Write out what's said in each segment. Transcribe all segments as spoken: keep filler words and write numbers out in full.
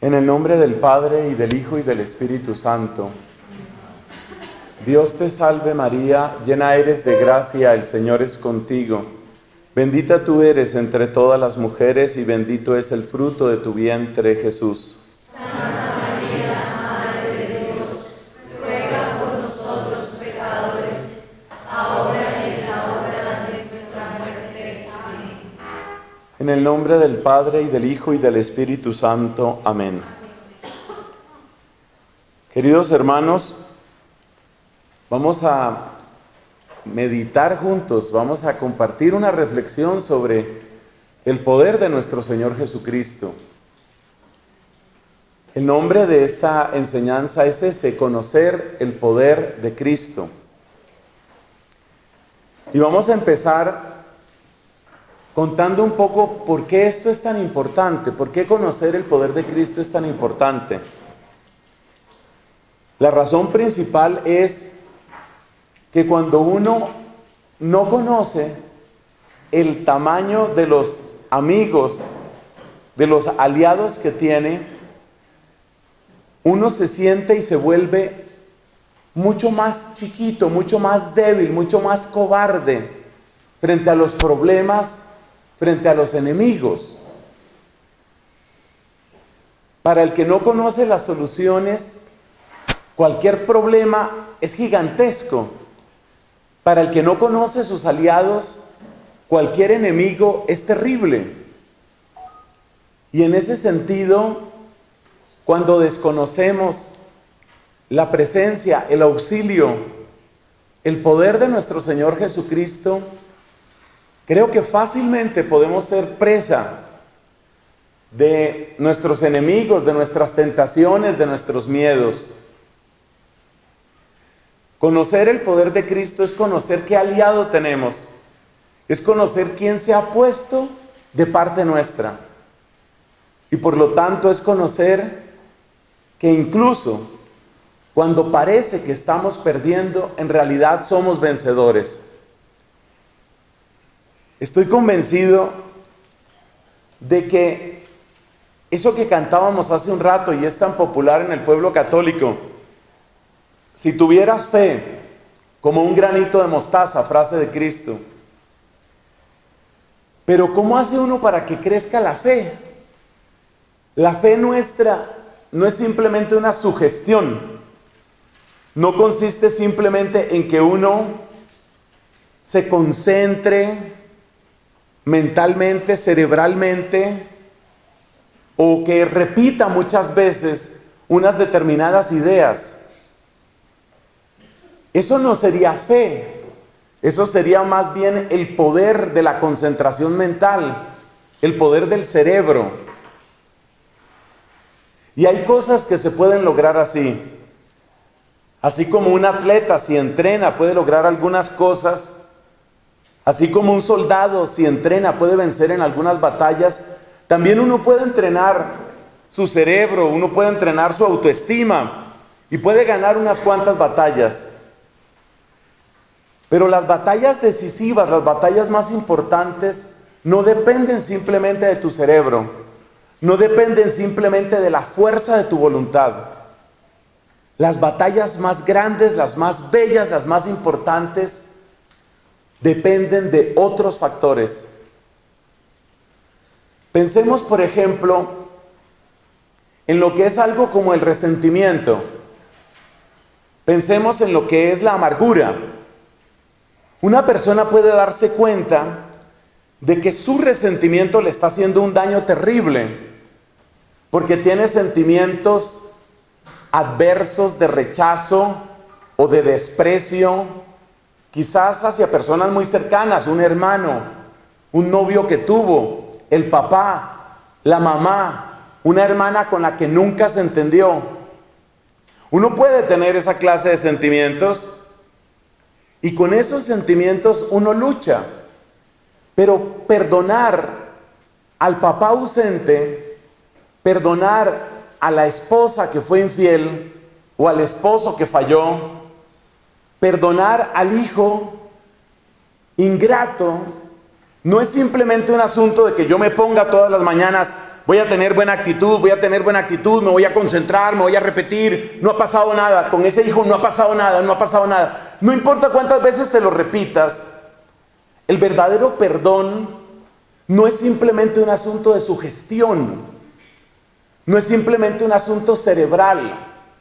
En el nombre del Padre, y del Hijo, y del Espíritu Santo. Dios te salve María, llena eres de gracia, el Señor es contigo. Bendita tú eres entre todas las mujeres, y bendito es el fruto de tu vientre, Jesús. Santa María, Madre de Dios, ruega por nosotros pecadores, ahora y en la hora de nuestra muerte. Amén. En el nombre del Padre, y del Hijo, y del Espíritu Santo. Amén. Queridos hermanos, vamos a meditar juntos, vamos a compartir una reflexión sobre el poder de nuestro Señor Jesucristo. El nombre de esta enseñanza es ese: conocer el poder de Cristo. Y vamos a empezar contando un poco por qué esto es tan importante, por qué conocer el poder de Cristo es tan importante. La razón principal es que cuando uno no conoce el tamaño de los amigos, de los aliados que tiene, uno se siente y se vuelve mucho más chiquito, mucho más débil, mucho más cobarde frente a los problemas, frente a los enemigos. Para el que no conoce las soluciones, cualquier problema es gigantesco. Para el que no conoce sus aliados, cualquier enemigo es terrible. Y en ese sentido, cuando desconocemos la presencia, el auxilio, el poder de nuestro Señor Jesucristo, creo que fácilmente podemos ser presa de nuestros enemigos, de nuestras tentaciones, de nuestros miedos. Conocer el poder de Cristo es conocer qué aliado tenemos, es conocer quién se ha puesto de parte nuestra. Y por lo tanto es conocer que incluso cuando parece que estamos perdiendo, en realidad somos vencedores. Estoy convencido de que eso que cantábamos hace un rato y es tan popular en el pueblo católico, si tuvieras fe como un granito de mostaza, frase de Cristo. Pero ¿cómo hace uno para que crezca la fe? La fe nuestra no es simplemente una sugestión, no consiste simplemente en que uno se concentre mentalmente, cerebralmente, o que repita muchas veces unas determinadas ideas. Eso no sería fe, eso sería más bien el poder de la concentración mental, el poder del cerebro. Y hay cosas que se pueden lograr así. Así como un atleta, si entrena, puede lograr algunas cosas. Así como un soldado, si entrena, puede vencer en algunas batallas. También uno puede entrenar su cerebro, uno puede entrenar su autoestima y puede ganar unas cuantas batallas. Pero las batallas decisivas, las batallas más importantes, no dependen simplemente de tu cerebro, no dependen simplemente de la fuerza de tu voluntad. Las batallas más grandes, las más bellas, las más importantes, dependen de otros factores. Pensemos, por ejemplo, en lo que es algo como el resentimiento. Pensemos en lo que es la amargura. Una persona puede darse cuenta de que su resentimiento le está haciendo un daño terrible, porque tiene sentimientos adversos de rechazo o de desprecio, quizás hacia personas muy cercanas, un hermano, un novio que tuvo, el papá, la mamá, una hermana con la que nunca se entendió. Uno puede tener esa clase de sentimientos y con esos sentimientos uno lucha, pero perdonar al papá ausente, perdonar a la esposa que fue infiel o al esposo que falló, perdonar al hijo ingrato, no es simplemente un asunto de que yo me ponga todas las mañanas voy a tener buena actitud, voy a tener buena actitud, me voy a concentrar, me voy a repetir, no ha pasado nada, con ese hijo no ha pasado nada, no ha pasado nada. No importa cuántas veces te lo repitas, el verdadero perdón no es simplemente un asunto de sugestión, no es simplemente un asunto cerebral.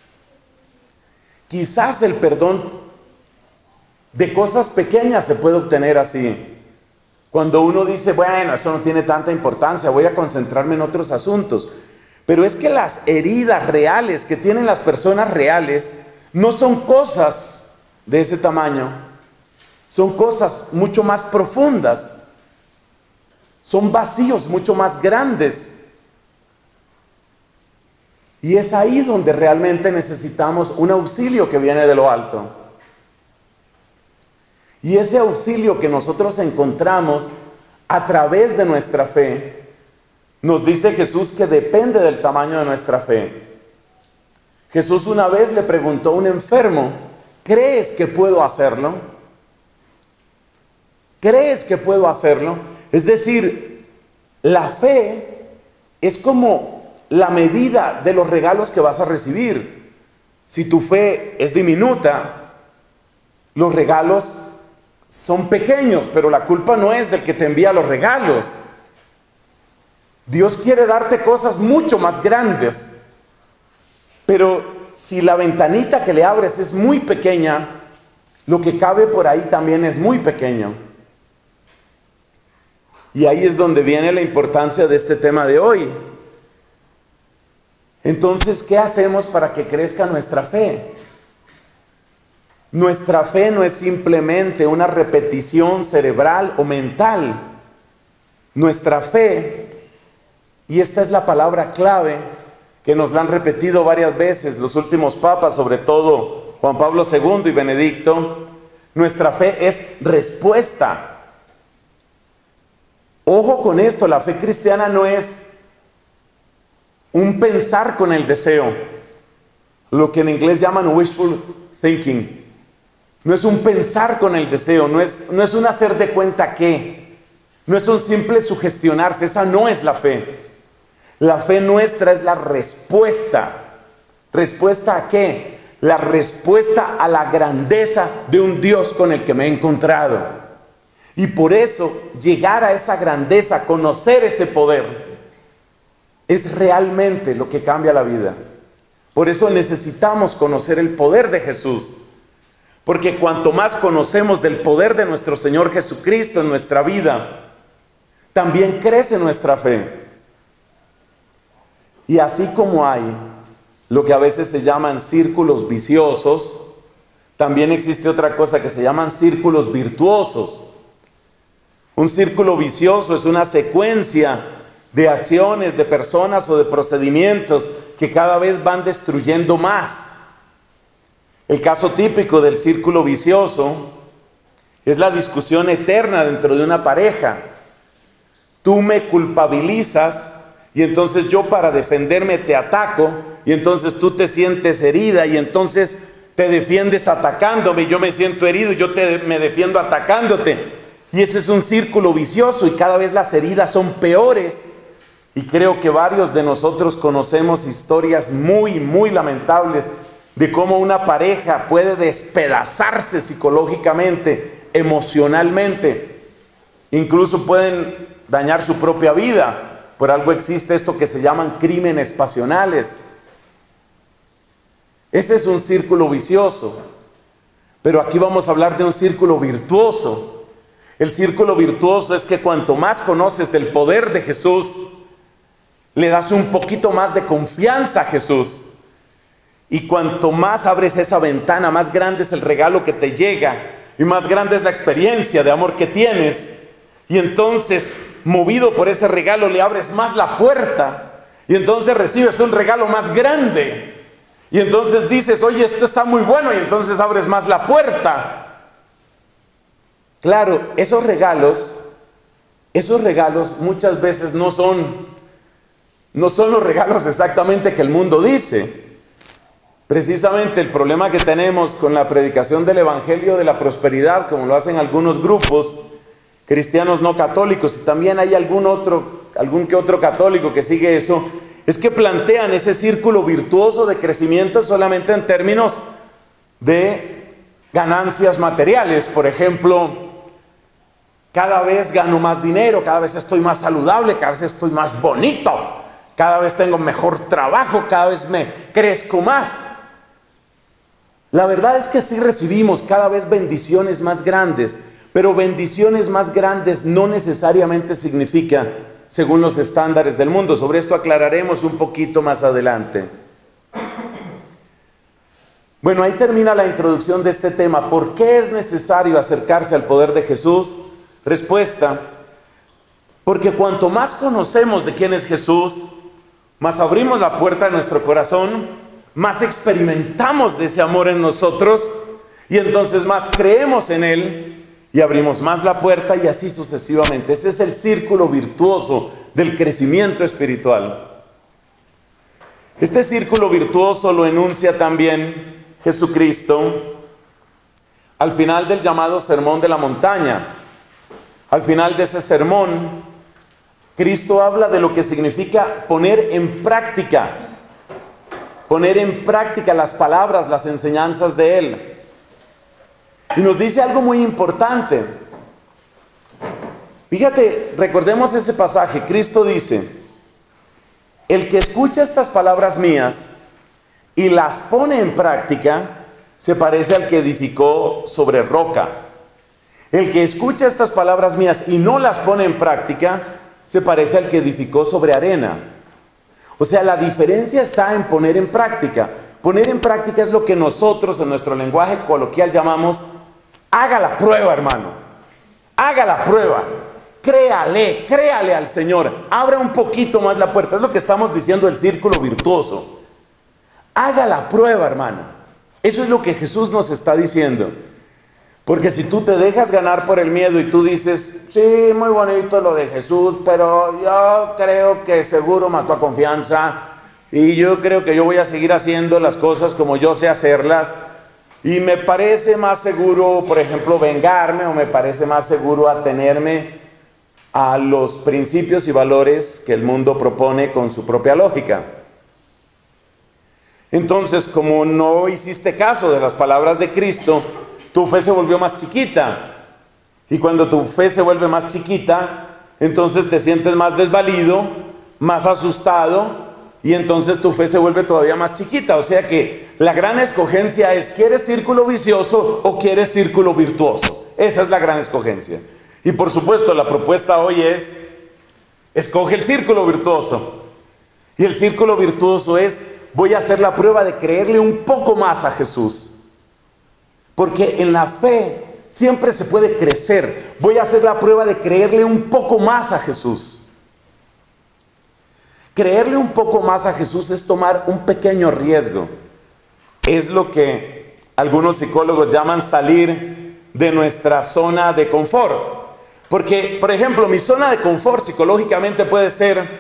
Quizás el perdón de cosas pequeñas se puede obtener así. Cuando uno dice, bueno, eso no tiene tanta importancia, voy a concentrarme en otros asuntos. Pero es que las heridas reales que tienen las personas reales no son cosas de ese tamaño. Son cosas mucho más profundas. Son vacíos mucho más grandes. Y es ahí donde realmente necesitamos un auxilio que viene de lo alto. Y ese auxilio que nosotros encontramos a través de nuestra fe, nos dice Jesús que depende del tamaño de nuestra fe. Jesús una vez le preguntó a un enfermo, ¿crees que puedo hacerlo? ¿Crees que puedo hacerlo? Es decir, la fe es como la medida de los regalos que vas a recibir. Si tu fe es diminuta, los regalos son pequeños, pero la culpa no es del que te envía los regalos. Dios quiere darte cosas mucho más grandes, pero si la ventanita que le abres es muy pequeña, lo que cabe por ahí también es muy pequeño. Y ahí es donde viene la importancia de este tema de hoy. Entonces, ¿qué hacemos para que crezca nuestra fe? Nuestra fe no es simplemente una repetición cerebral o mental. Nuestra fe, y esta es la palabra clave que nos la han repetido varias veces los últimos papas, sobre todo Juan Pablo segundo y Benedicto, nuestra fe es respuesta. Ojo con esto, la fe cristiana no es un pensar con el deseo, lo que en inglés llaman wishful thinking. No es un pensar con el deseo, no es, no es un hacer de cuenta que, no es un simple sugestionarse, esa no es la fe. La fe nuestra es la respuesta. ¿Respuesta a qué? La respuesta a la grandeza de un Dios con el que me he encontrado. Y por eso llegar a esa grandeza, conocer ese poder, es realmente lo que cambia la vida. Por eso necesitamos conocer el poder de Jesús. Porque cuanto más conocemos del poder de nuestro Señor Jesucristo en nuestra vida, también crece nuestra fe. Y así como hay lo que a veces se llaman círculos viciosos, también existe otra cosa que se llaman círculos virtuosos. Un círculo vicioso es una secuencia de acciones, de personas o de procedimientos que cada vez van destruyendo más. El caso típico del círculo vicioso es la discusión eterna dentro de una pareja. Tú me culpabilizas y entonces yo para defenderme te ataco y entonces tú te sientes herida y entonces te defiendes atacándome y yo me siento herido y yo te, me defiendo atacándote. Y ese es un círculo vicioso y cada vez las heridas son peores. Y creo que varios de nosotros conocemos historias muy, muy lamentables de cómo una pareja puede despedazarse psicológicamente, emocionalmente. Incluso pueden dañar su propia vida. Por algo existe esto que se llaman crímenes pasionales. Ese es un círculo vicioso. Pero aquí vamos a hablar de un círculo virtuoso. El círculo virtuoso es que cuanto más conoces del poder de Jesús, le das un poquito más de confianza a Jesús. Y cuanto más abres esa ventana, más grande es el regalo que te llega y más grande es la experiencia de amor que tienes. Y entonces, movido por ese regalo, le abres más la puerta y entonces recibes un regalo más grande. Y entonces dices, oye, esto está muy bueno, y entonces abres más la puerta. Claro, esos regalos, esos regalos muchas veces no son, no son los regalos exactamente que el mundo dice. Precisamente el problema que tenemos con la predicación del Evangelio de la Prosperidad, como lo hacen algunos grupos cristianos no católicos, y también hay algún otro algún que otro católico que sigue eso, es que plantean ese círculo virtuoso de crecimiento solamente en términos de ganancias materiales. Por ejemplo, cada vez gano más dinero, cada vez estoy más saludable, cada vez estoy más bonito, cada vez tengo mejor trabajo, cada vez me crezco más. La verdad es que sí recibimos cada vez bendiciones más grandes, pero bendiciones más grandes no necesariamente significa según los estándares del mundo. Sobre esto aclararemos un poquito más adelante. Bueno, ahí termina la introducción de este tema. ¿Por qué es necesario acercarse al poder de Jesús? Respuesta: porque cuanto más conocemos de quién es Jesús, más abrimos la puerta de nuestro corazón, más experimentamos de ese amor en nosotros, y entonces más creemos en Él y abrimos más la puerta, y así sucesivamente. Ese es el círculo virtuoso del crecimiento espiritual. Este círculo virtuoso lo enuncia también Jesucristo al final del llamado Sermón de la Montaña. Al final de ese sermón, Cristo habla de lo que significa poner en práctica, poner en práctica las palabras, las enseñanzas de Él. Y nos dice algo muy importante. Fíjate, recordemos ese pasaje. Cristo dice: el que escucha estas palabras mías y las pone en práctica, se parece al que edificó sobre roca. El que escucha estas palabras mías y no las pone en práctica, se parece al que edificó sobre arena. O sea, la diferencia está en poner en práctica. Poner en práctica es lo que nosotros en nuestro lenguaje coloquial llamamos: haga la prueba, hermano. Haga la prueba. Créale, créale al Señor. Abra un poquito más la puerta. Es lo que estamos diciendo del círculo virtuoso. Haga la prueba, hermano. Eso es lo que Jesús nos está diciendo. Porque si tú te dejas ganar por el miedo y tú dices: sí, muy bonito lo de Jesús, pero yo creo que seguro mató a Confianza, y yo creo que yo voy a seguir haciendo las cosas como yo sé hacerlas, y me parece más seguro, por ejemplo, vengarme, o me parece más seguro atenerme a los principios y valores que el mundo propone con su propia lógica. Entonces, como no hiciste caso de las palabras de Cristo, tu fe se volvió más chiquita. Y cuando tu fe se vuelve más chiquita, entonces te sientes más desvalido, más asustado, y entonces tu fe se vuelve todavía más chiquita. O sea que la gran escogencia es: ¿quieres círculo vicioso o quieres círculo virtuoso? Esa es la gran escogencia. Y por supuesto, la propuesta hoy es: escoge el círculo virtuoso. Y el círculo virtuoso es: voy a hacer la prueba de creerle un poco más a Jesús. Porque en la fe siempre se puede crecer. Voy a hacer la prueba de creerle un poco más a Jesús. Creerle un poco más a Jesús es tomar un pequeño riesgo. Es lo que algunos psicólogos llaman salir de nuestra zona de confort. Porque, por ejemplo, mi zona de confort psicológicamente puede ser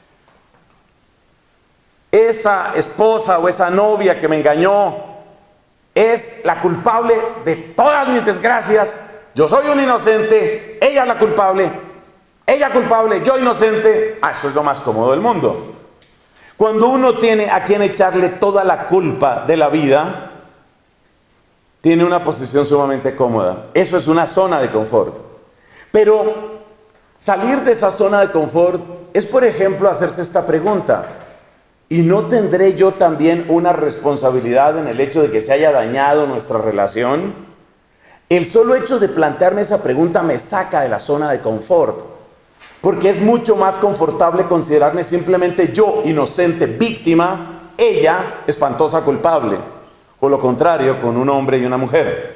esa esposa o esa novia que me engañó. Es la culpable de todas mis desgracias. Yo soy un inocente, ella es la culpable. Ella culpable, yo inocente. Ah, eso es lo más cómodo del mundo. Cuando uno tiene a quien echarle toda la culpa de la vida, tiene una posición sumamente cómoda. Eso es una zona de confort. Pero salir de esa zona de confort es, por ejemplo, hacerse esta pregunta: ¿y no tendré yo también una responsabilidad en el hecho de que se haya dañado nuestra relación? El solo hecho de plantearme esa pregunta me saca de la zona de confort, porque es mucho más confortable considerarme simplemente yo inocente víctima, ella espantosa culpable, o lo contrario con un hombre y una mujer.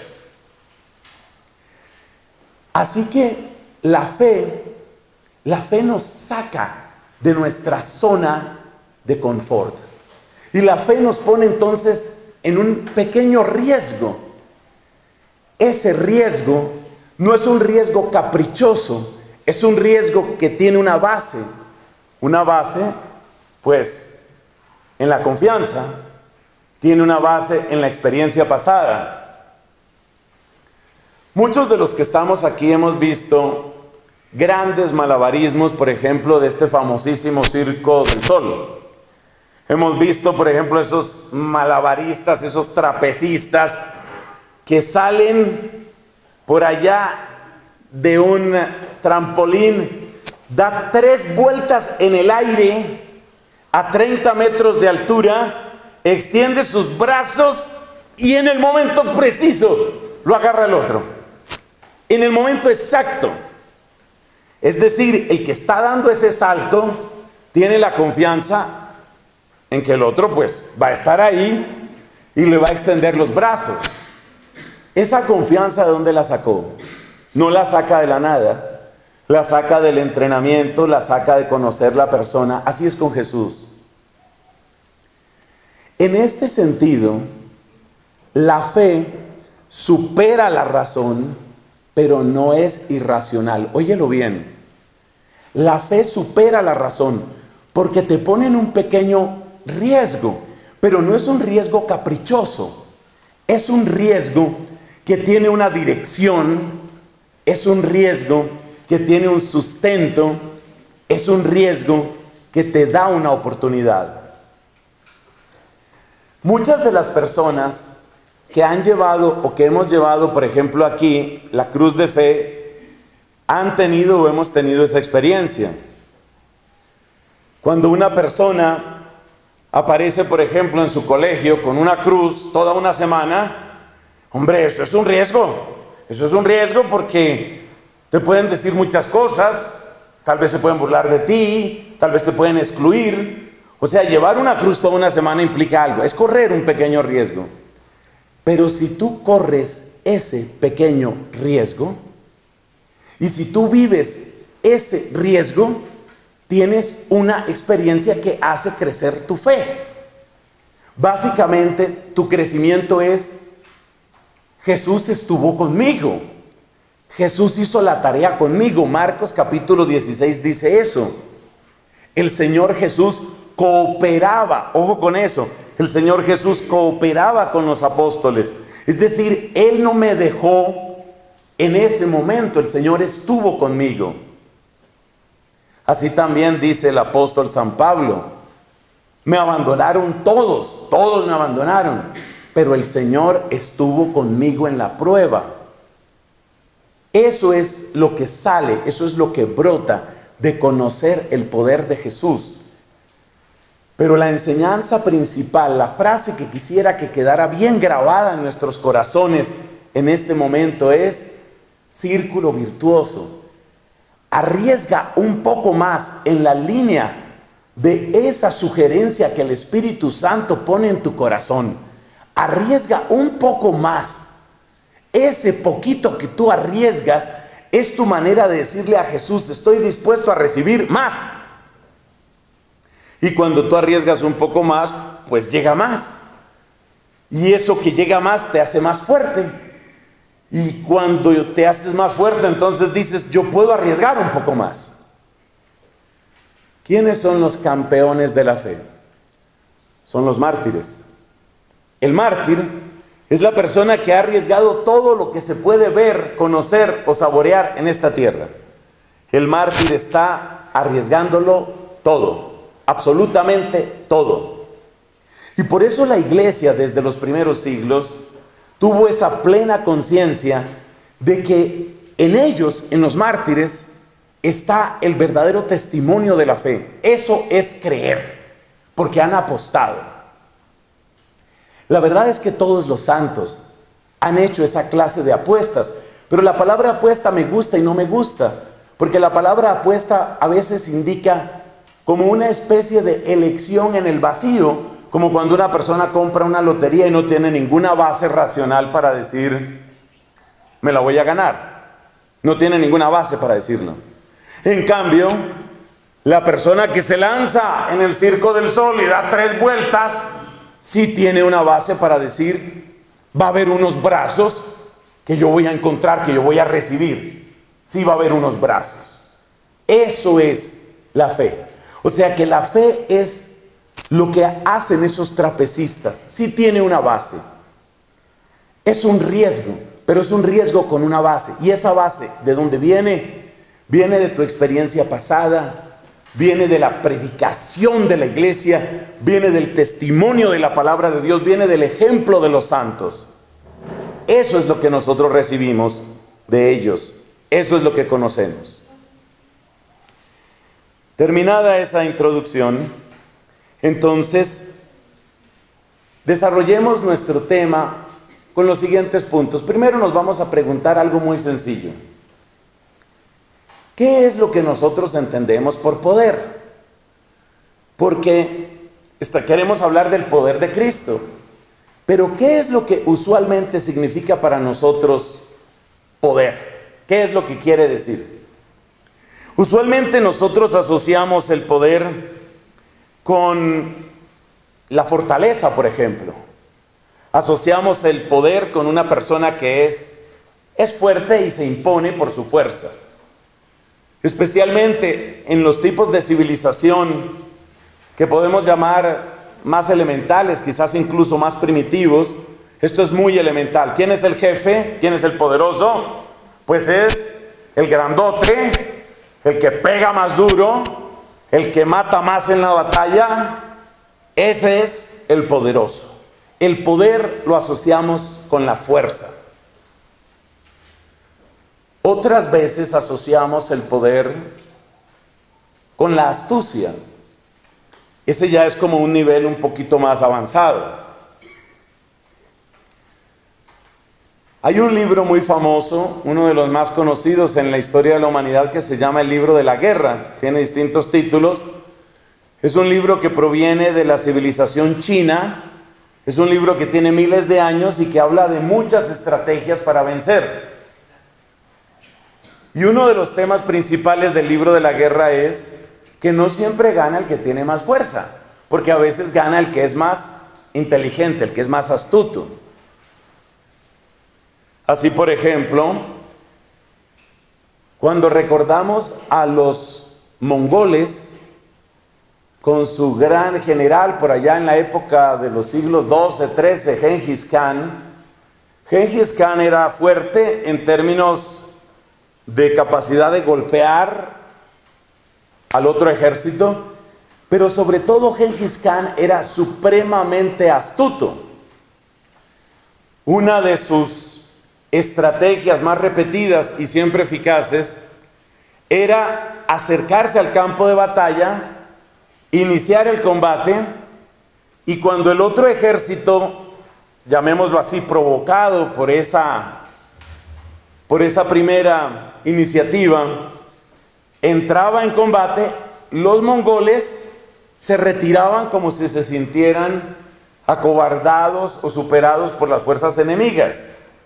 Así que la fe, la fe nos saca de nuestra zona de confort. Y la fe nos pone entonces en un pequeño riesgo. Ese riesgo no es un riesgo caprichoso, es un riesgo que tiene una base. Una base, pues, en la confianza, tiene una base en la experiencia pasada. Muchos de los que estamos aquí hemos visto grandes malabarismos, por ejemplo, de este famosísimo Circo del Sol. Hemos visto, por ejemplo, esos malabaristas, esos trapecistas que salen por allá de un trampolín, da tres vueltas en el aire a treinta metros de altura, extiende sus brazos y en el momento preciso lo agarra el otro. En el momento exacto. Es decir, el que está dando ese salto tiene la confianza en que el otro pues va a estar ahí y le va a extender los brazos. Esa confianza, ¿de dónde la sacó? No la saca de la nada, la saca del entrenamiento, la saca de conocer la persona. Así es con Jesús. En este sentido, la fe supera la razón, pero no es irracional. Óyelo bien. La fe supera la razón porque te pone en un pequeño riesgo, pero no es un riesgo caprichoso. Es un riesgo que tiene una dirección, es un riesgo que tiene un sustento, es un riesgo que te da una oportunidad. Muchas de las personas que han llevado o que hemos llevado, por ejemplo, aquí la cruz de fe, han tenido o hemos tenido esa experiencia. Cuando una persona aparece, por ejemplo, en su colegio con una cruz toda una semana, hombre, eso es un riesgo. Eso es un riesgo porque te pueden decir muchas cosas, tal vez se pueden burlar de ti, tal vez te pueden excluir. O sea, llevar una cruz toda una semana implica algo, es correr un pequeño riesgo. Pero si tú corres ese pequeño riesgo, y si tú vives ese riesgo, tienes una experiencia que hace crecer tu fe. Básicamente, tu crecimiento es: Jesús estuvo conmigo. Jesús hizo la tarea conmigo. Marcos capítulo dieciséis dice eso. El Señor Jesús cooperaba, ojo con eso, el Señor Jesús cooperaba con los apóstoles. Es decir, Él no me dejó en ese momento, el Señor estuvo conmigo. Así también dice el apóstol San Pablo: me abandonaron todos, todos me abandonaron, pero el Señor estuvo conmigo en la prueba. Eso es lo que sale, eso es lo que brota de conocer el poder de Jesús. Pero la enseñanza principal, la frase que quisiera que quedara bien grabada en nuestros corazones en este momento es: círculo virtuoso. Arriesga un poco más en la línea de esa sugerencia que el Espíritu Santo pone en tu corazón. Arriesga un poco más. Ese poquito que tú arriesgas es tu manera de decirle a Jesús: estoy dispuesto a recibir más. Y cuando tú arriesgas un poco más, pues llega más. Y eso que llega más te hace más fuerte. Y cuando te haces más fuerte, entonces dices: yo puedo arriesgar un poco más. ¿Quiénes son los campeones de la fe? Son los mártires. El mártir es la persona que ha arriesgado todo lo que se puede ver, conocer o saborear en esta tierra. El mártir está arriesgándolo todo. Absolutamente todo. Y por eso la iglesia desde los primeros siglos tuvo esa plena conciencia de que en ellos, en los mártires, está el verdadero testimonio de la fe. Eso es creer, porque han apostado. La verdad es que todos los santos han hecho esa clase de apuestas, pero la palabra apuesta me gusta y no me gusta, porque la palabra apuesta a veces indica como una especie de elección en el vacío, como cuando una persona compra una lotería y no tiene ninguna base racional para decir: me la voy a ganar. No tiene ninguna base para decirlo. En cambio, la persona que se lanza en el Circo del Sol y da tres vueltas, sí tiene una base para decir: va a haber unos brazos que yo voy a encontrar, que yo voy a recibir. Sí va a haber unos brazos. Eso es la fe. O sea que la fe es lo que hacen esos trapecistas. Sí tiene una base. Es un riesgo, pero es un riesgo con una base. ¿Y esa base de dónde viene? viene de tu experiencia pasada, viene de la predicación de la iglesia, viene del testimonio de la palabra de Dios, viene del ejemplo de los santos. Eso es lo que nosotros recibimos de ellos, eso es lo que conocemos. Terminada esa introducción, entonces desarrollemos nuestro tema con los siguientes puntos. Primero nos vamos a preguntar algo muy sencillo. ¿Qué es lo que nosotros entendemos por poder? Porque esta, queremos hablar del poder de Cristo. Pero ¿qué es lo que usualmente significa para nosotros poder? ¿Qué es lo que quiere decir? Usualmente nosotros asociamos el poder con la fortaleza, por ejemplo. Asociamos el poder con una persona que es, es fuerte y se impone por su fuerza. Especialmente en los tipos de civilización que podemos llamar más elementales, quizás incluso más primitivos. Esto es muy elemental. ¿Quién es el jefe? ¿Quién es el poderoso? Pues es el grandote, el que pega más duro, el que mata más en la batalla. Ese es el poderoso. El poder lo asociamos con la fuerza. Otras veces asociamos el poder con la astucia. Ese ya es como un nivel un poquito más avanzado. Hay un libro muy famoso, uno de los más conocidos en la historia de la humanidad, que se llama El Libro de la Guerra. Tiene distintos títulos. Es un libro que proviene de la civilización china. Es un libro que tiene miles de años y que habla de muchas estrategias para vencer. Y uno de los temas principales del Libro de la Guerra es que no siempre gana el que tiene más fuerza, porque a veces gana el que es más inteligente, el que es más astuto. Así, por ejemplo, cuando recordamos a los mongoles con su gran general por allá en la época de los siglos doce, trece, Gengis Khan, Gengis Khan era fuerte en términos de capacidad de golpear al otro ejército, pero sobre todo Gengis Khan era supremamente astuto. Una de sus estrategias más repetidas y siempre eficaces era acercarse al campo de batalla, iniciar el combate, y cuando el otro ejército, llamémoslo así, provocado por esa, por esa primera iniciativa, entraba en combate, los mongoles se retiraban como si se sintieran acobardados o superados por las fuerzas enemigas.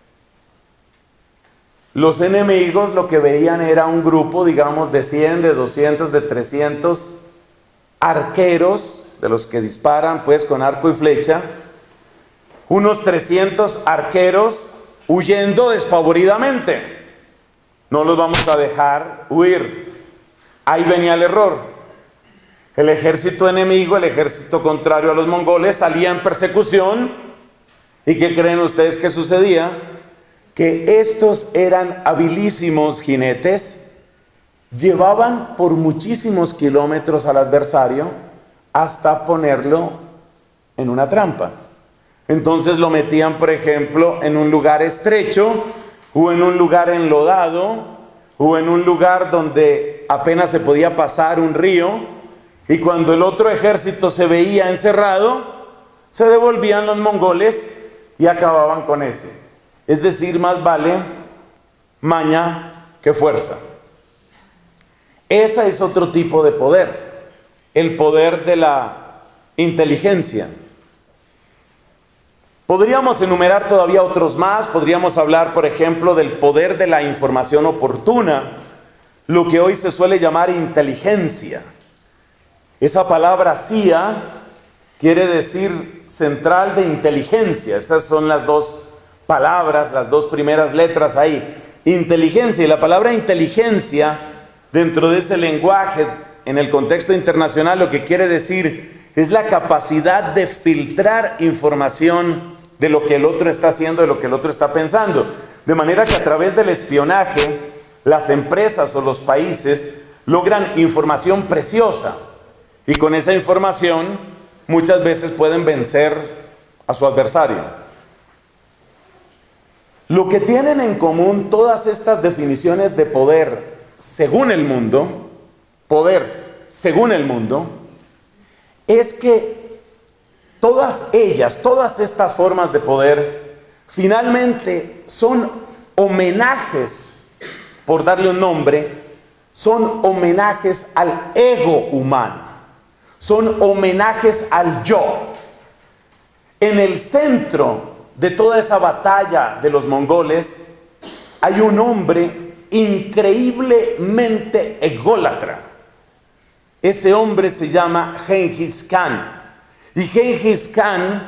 Los enemigos lo que veían era un grupo, digamos, de cien, de doscientos, de trescientos arqueros, de los que disparan pues con arco y flecha, unos trescientos arqueros huyendo despavoridamente. No los vamos a dejar huir. Ahí venía el error. El ejército enemigo, el ejército contrario a los mongoles, salía en persecución. ¿Y qué creen ustedes que sucedía? Que estos eran habilísimos jinetes, llevaban por muchísimos kilómetros al adversario hasta ponerlo en una trampa. Entonces lo metían, por ejemplo, en un lugar estrecho, o en un lugar enlodado, o en un lugar donde apenas se podía pasar un río, y cuando el otro ejército se veía encerrado, se devolvían los mongoles y acababan con ese. Es decir, más vale maña que fuerza. Ese es otro tipo de poder, el poder de la inteligencia. Podríamos enumerar todavía otros más. Podríamos hablar, por ejemplo, del poder de la información oportuna, lo que hoy se suele llamar inteligencia. Esa palabra C I A quiere decir central de inteligencia. Esas son las dos palabras, las dos primeras letras ahí, inteligencia. Y la palabra inteligencia, dentro de ese lenguaje, en el contexto internacional, lo que quiere decir es la capacidad de filtrar información de lo que el otro está haciendo, de lo que el otro está pensando. De manera que a través del espionaje, las empresas o los países logran información preciosa y con esa información muchas veces pueden vencer a su adversario. Lo que tienen en común todas estas definiciones de poder según el mundo, poder según el mundo, es que todas ellas, todas estas formas de poder, finalmente son homenajes, por darle un nombre, son homenajes al ego humano, son homenajes al yo. En el centro de toda esa batalla de los mongoles hay un hombre increíblemente ególatra. Ese hombre se llama Gengis Khan. Y Gengis Khan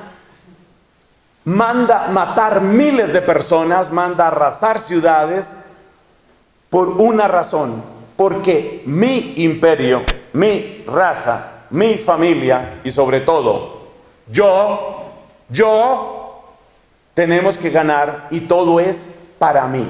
manda matar miles de personas, manda arrasar ciudades por una razón: porque mi imperio, mi raza, mi familia y sobre todo yo, yo tenemos que ganar, y todo es para mí.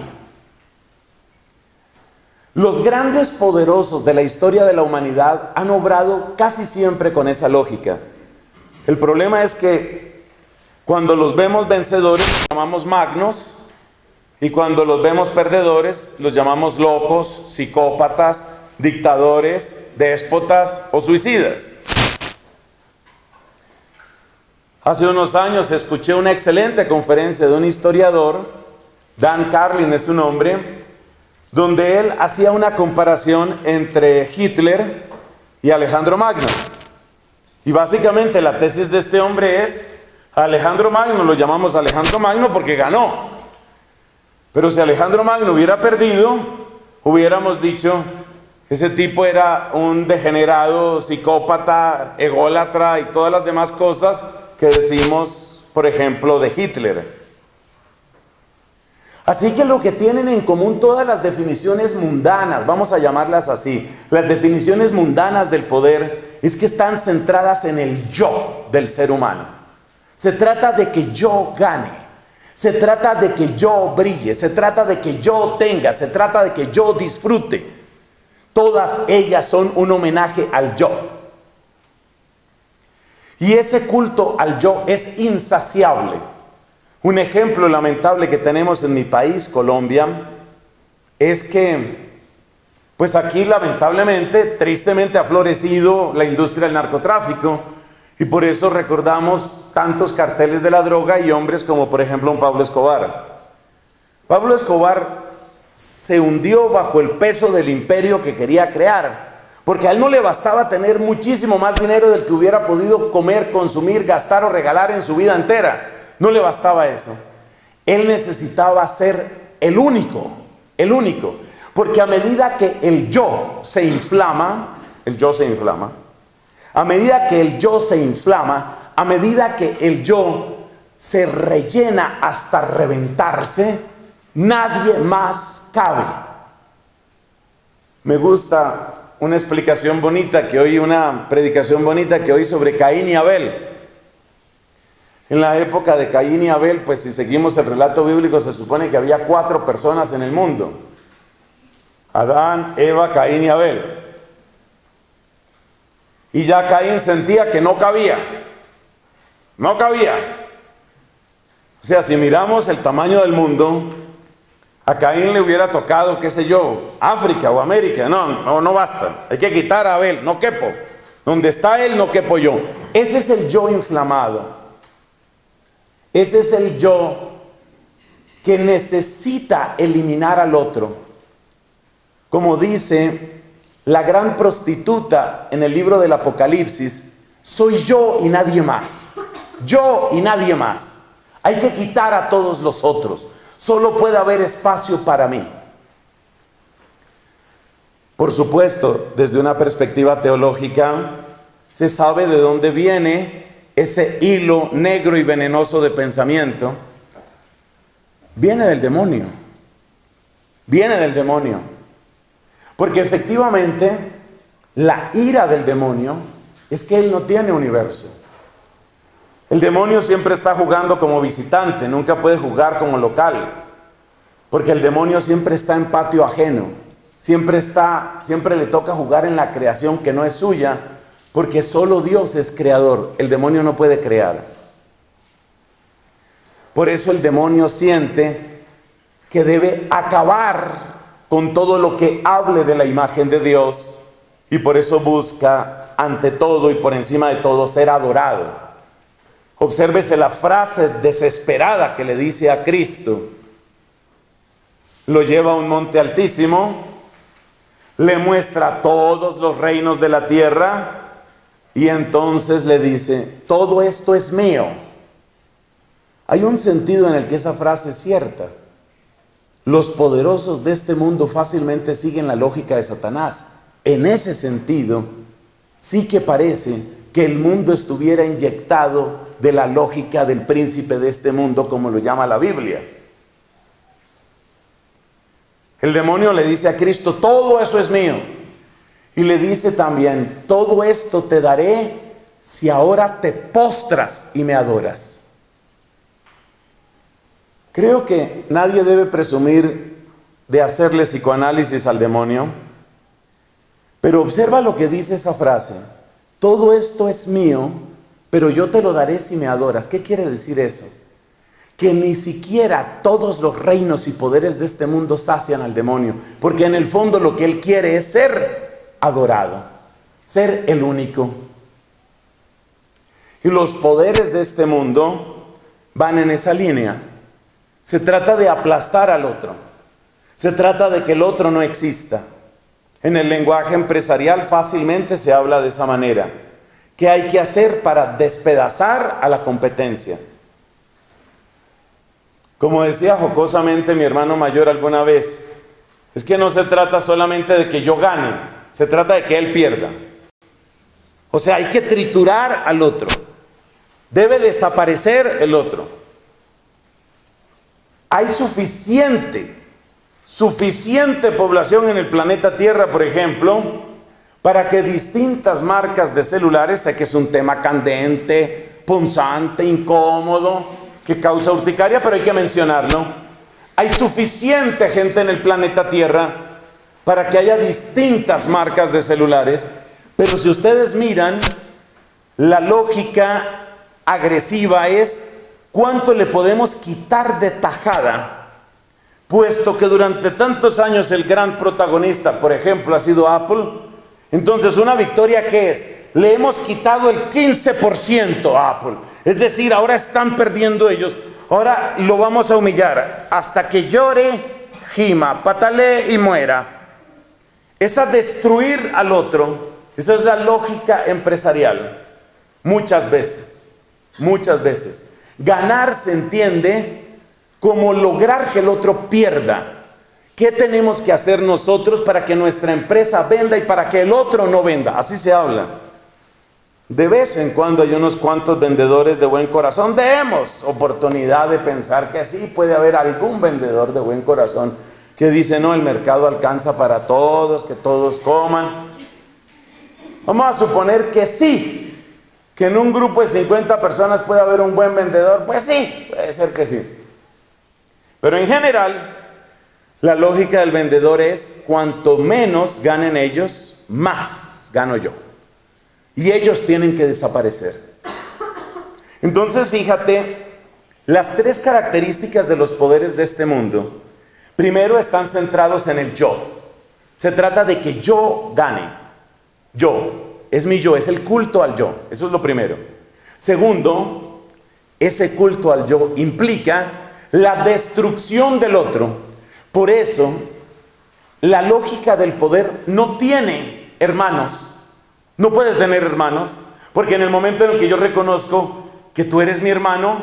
Los grandes poderosos de la historia de la humanidad han obrado casi siempre con esa lógica. El problema es que cuando los vemos vencedores los llamamos magnos, y cuando los vemos perdedores los llamamos locos, psicópatas, dictadores, déspotas o suicidas. Hace unos años escuché una excelente conferencia de un historiador, Dan Carlin es su nombre, donde él hacía una comparación entre Hitler y Alejandro Magno. Y básicamente la tesis de este hombre es: Alejandro Magno lo llamamos Alejandro Magno porque ganó. Pero si Alejandro Magno hubiera perdido, hubiéramos dicho: ese tipo era un degenerado, psicópata, ególatra y todas las demás cosas que decimos, por ejemplo, de Hitler. Así que lo que tienen en común todas las definiciones mundanas, vamos a llamarlas así, las definiciones mundanas del poder, es que están centradas en el yo del ser humano. Se trata de que yo gane, se trata de que yo brille, se trata de que yo tenga, se trata de que yo disfrute. Todas ellas son un homenaje al yo. Y ese culto al yo es insaciable. Un ejemplo lamentable que tenemos en mi país, Colombia, es que, pues aquí lamentablemente, tristemente ha florecido la industria del narcotráfico, y por eso recordamos tantos carteles de la droga y hombres como por ejemplo un Pablo Escobar. Pablo Escobar se hundió bajo el peso del imperio que quería crear, porque a él no le bastaba tener muchísimo más dinero del que hubiera podido comer, consumir, gastar o regalar en su vida entera. No le bastaba eso. Él necesitaba ser el único, el único. Porque a medida que el yo se inflama, el yo se inflama, a medida que el yo se inflama, a medida que el yo se rellena hasta reventarse, nadie más cabe. Me gusta una explicación bonita que oí, una predicación bonita que oí sobre Caín y Abel. En la época de Caín y Abel, pues si seguimos el relato bíblico, se supone que había cuatro personas en el mundo: Adán, Eva, Caín y Abel. Y ya Caín sentía que no cabía, no cabía. O sea, si miramos el tamaño del mundo, a Caín le hubiera tocado, qué sé yo, África o América. No, no, no basta. Hay que quitar a Abel, no quepo. Donde está él, no quepo yo. Ese es el yo inflamado. Ese es el yo que necesita eliminar al otro. Como dice la gran prostituta en el libro del Apocalipsis: soy yo y nadie más. Yo y nadie más. Hay que quitar a todos los otros. Solo puede haber espacio para mí. Por supuesto, desde una perspectiva teológica, se sabe de dónde viene ese hilo negro y venenoso de pensamiento. Viene del demonio. Viene del demonio. Porque efectivamente, la ira del demonio es que él no tiene universo. El demonio siempre está jugando como visitante, nunca puede jugar como local. Porque el demonio siempre está en patio ajeno, siempre está, siempre le toca jugar en la creación que no es suya, porque solo Dios es creador, el demonio no puede crear. Por eso el demonio siente que debe acabar con todo lo que hable de la imagen de Dios, y por eso busca ante todo y por encima de todo ser adorado. Obsérvese la frase desesperada que le dice a Cristo. Lo lleva a un monte altísimo, le muestra todos los reinos de la tierra y entonces le dice, todo esto es mío. Hay un sentido en el que esa frase es cierta. Los poderosos de este mundo fácilmente siguen la lógica de Satanás. En ese sentido, sí que parece que el mundo estuviera inyectado de la lógica del príncipe de este mundo, como lo llama la Biblia. El demonio le dice a Cristo, todo eso es mío. Y le dice también, todo esto te daré si ahora te postras y me adoras. Creo que nadie debe presumir de hacerle psicoanálisis al demonio, pero observa lo que dice esa frase. Todo esto es mío, pero yo te lo daré si me adoras. ¿Qué quiere decir eso? Que ni siquiera todos los reinos y poderes de este mundo sacian al demonio, porque en el fondo lo que él quiere es ser adorado, ser el único. Y los poderes de este mundo van en esa línea. Se trata de aplastar al otro, se trata de que el otro no exista. En el lenguaje empresarial fácilmente se habla de esa manera. ¿Qué hay que hacer para despedazar a la competencia? Como decía jocosamente mi hermano mayor alguna vez, es que no se trata solamente de que yo gane, se trata de que él pierda. O sea, hay que triturar al otro, debe desaparecer el otro. Hay suficiente, suficiente población en el planeta Tierra, por ejemplo, para que distintas marcas de celulares, sé que es un tema candente, punzante, incómodo, que causa urticaria, pero hay que mencionarlo. Hay suficiente gente en el planeta Tierra para que haya distintas marcas de celulares, pero si ustedes miran, la lógica agresiva es cuánto le podemos quitar de tajada, puesto que durante tantos años el gran protagonista, por ejemplo, ha sido Apple. Entonces, ¿una victoria qué es? Le hemos quitado el quince por ciento a Apple. Es decir, ahora están perdiendo ellos. Ahora lo vamos a humillar hasta que llore, gima, patalee y muera. Es a destruir al otro. Esa es la lógica empresarial. Muchas veces, muchas veces. Ganar se entiende como lograr que el otro pierda. ¿Qué tenemos que hacer nosotros para que nuestra empresa venda y para que el otro no venda? Así se habla. De vez en cuando hay unos cuantos vendedores de buen corazón. Demos oportunidad de pensar que sí, puede haber algún vendedor de buen corazón que dice, no, el mercado alcanza para todos, que todos coman. Vamos a suponer que sí, que en un grupo de cincuenta personas puede haber un buen vendedor. Pues sí, puede ser que sí. Pero en general, la lógica del vendedor es, cuanto menos ganen ellos, más gano yo. Y ellos tienen que desaparecer. Entonces, fíjate, las tres características de los poderes de este mundo, primero están centrados en el yo. Se trata de que yo gane. Yo, es mi yo, es el culto al yo. Eso es lo primero. Segundo, ese culto al yo implica la destrucción del otro. Por eso, la lógica del poder no tiene hermanos. No puede tener hermanos, porque en el momento en el que yo reconozco que tú eres mi hermano,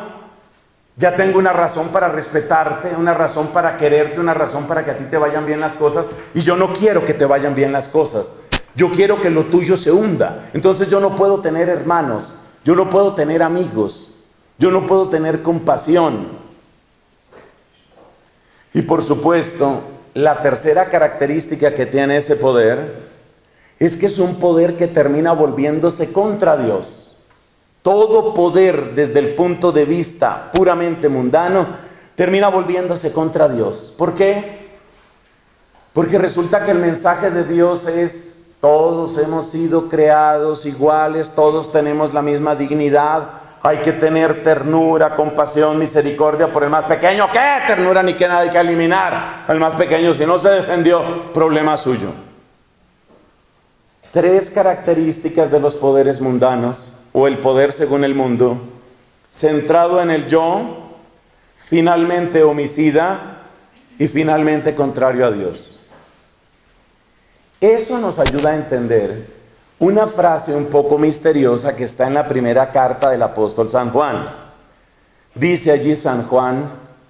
ya tengo una razón para respetarte, una razón para quererte, una razón para que a ti te vayan bien las cosas, y yo no quiero que te vayan bien las cosas. Yo quiero que lo tuyo se hunda. Entonces yo no puedo tener hermanos, yo no puedo tener amigos, yo no puedo tener compasión. Y por supuesto, la tercera característica que tiene ese poder es que es un poder que termina volviéndose contra Dios. Todo poder, desde el punto de vista puramente mundano, termina volviéndose contra Dios. ¿Por qué? Porque resulta que el mensaje de Dios es: todos hemos sido creados iguales, todos tenemos la misma dignidad, hay que tener ternura, compasión, misericordia por el más pequeño. ¿Qué ternura ni qué nada? Hay que eliminar al más pequeño, si no se defendió, problema suyo. Tres características de los poderes mundanos, o el poder según el mundo: centrado en el yo, finalmente homicida y finalmente contrario a Dios. Eso nos ayuda a entender una frase un poco misteriosa que está en la primera carta del apóstol San Juan. Dice allí San Juan: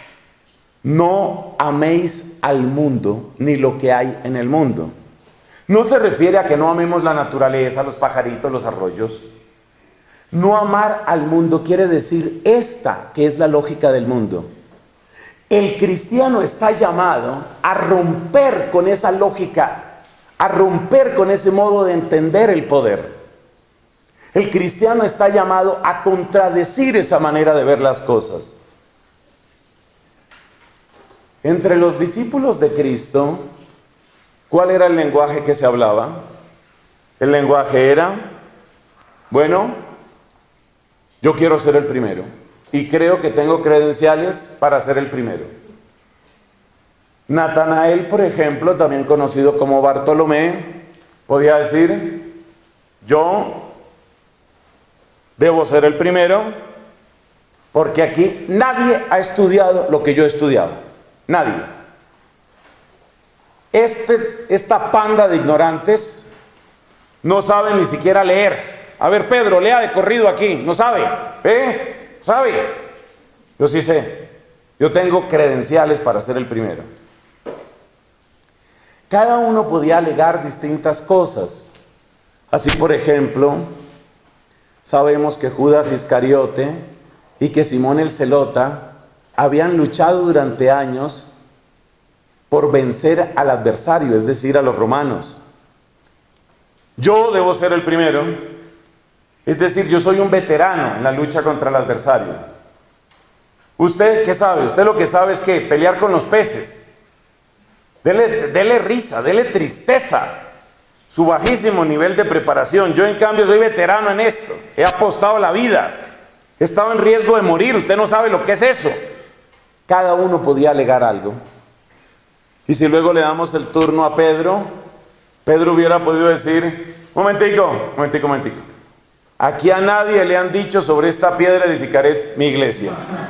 no améis al mundo ni lo que hay en el mundo. No se refiere a que no amemos la naturaleza, los pajaritos, los arroyos. No amar al mundo quiere decir esta, que es la lógica del mundo. El cristiano está llamado a romper con esa lógica, a romper con ese modo de entender el poder. El cristiano está llamado a contradecir esa manera de ver las cosas. Entre los discípulos de Cristo, ¿cuál era el lenguaje que se hablaba? El lenguaje era: bueno, yo quiero ser el primero y creo que tengo credenciales para ser el primero. Natanael, por ejemplo, también conocido como Bartolomé, podía decir: yo debo ser el primero porque aquí nadie ha estudiado lo que yo he estudiado. Nadie. Este, esta panda de ignorantes no sabe ni siquiera leer. A ver, Pedro, lea de corrido aquí. No sabe. ¿Eh? ¿Sabe? Yo sí sé. Yo tengo credenciales para ser el primero. Cada uno podía alegar distintas cosas. Así, por ejemplo, sabemos que Judas Iscariote y que Simón el Zelota habían luchado durante años por vencer al adversario, es decir, a los romanos. Yo debo ser el primero, es decir, yo soy un veterano en la lucha contra el adversario. ¿Usted qué sabe? Usted lo que sabe es que pelear con los peces. Dele, dele risa, dele tristeza su bajísimo nivel de preparación. Yo, en cambio, soy veterano en esto. He apostado la vida. He estado en riesgo de morir. Usted no sabe lo que es eso. Cada uno podía alegar algo. Y si luego le damos el turno a Pedro, Pedro hubiera podido decir: momentico, momentico, momentico. Aquí a nadie le han dicho: sobre esta piedra edificaré mi iglesia.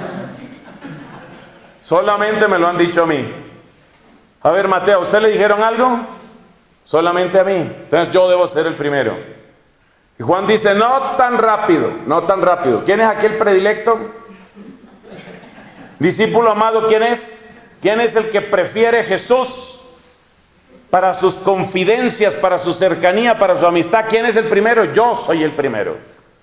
Solamente me lo han dicho a mí. A ver, Mateo, ¿a usted le dijeron algo? Solamente a mí. Entonces yo debo ser el primero. Y Juan dice: no tan rápido, no tan rápido. ¿Quién es aquel predilecto? Discípulo amado, ¿quién es? ¿Quién es el que prefiere Jesús para sus confidencias, para su cercanía, para su amistad? ¿Quién es el primero? Yo soy el primero.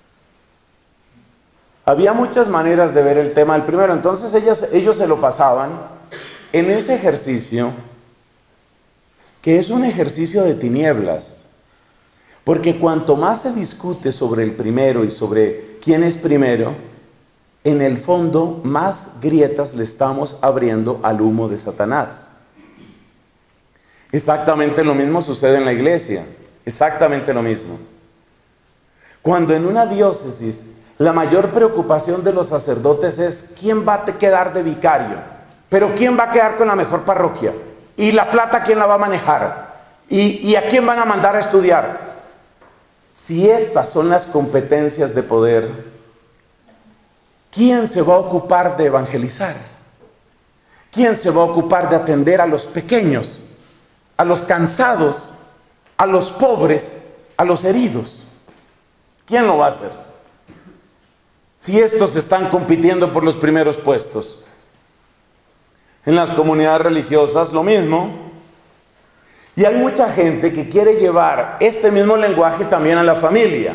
Había muchas maneras de ver el tema del primero. Entonces ellos, ellos se lo pasaban en ese ejercicio, que es un ejercicio de tinieblas. Porque cuanto más se discute sobre el primero y sobre quién es primero, en el fondo más grietas le estamos abriendo al humo de Satanás. Exactamente lo mismo sucede en la iglesia. Exactamente lo mismo. Cuando en una diócesis la mayor preocupación de los sacerdotes es: ¿quién va a quedar de vicario? Pero ¿quién va a quedar con la mejor parroquia? ¿Y la plata quién la va a manejar? ¿Y, y a quién van a mandar a estudiar? Si esas son las competencias de poder, ¿quién se va a ocupar de evangelizar? ¿Quién se va a ocupar de atender a los pequeños, a los cansados, a los pobres, a los heridos? ¿Quién lo va a hacer? Si estos están compitiendo por los primeros puestos. En las comunidades religiosas lo mismo. Y hay mucha gente que quiere llevar este mismo lenguaje también a la familia.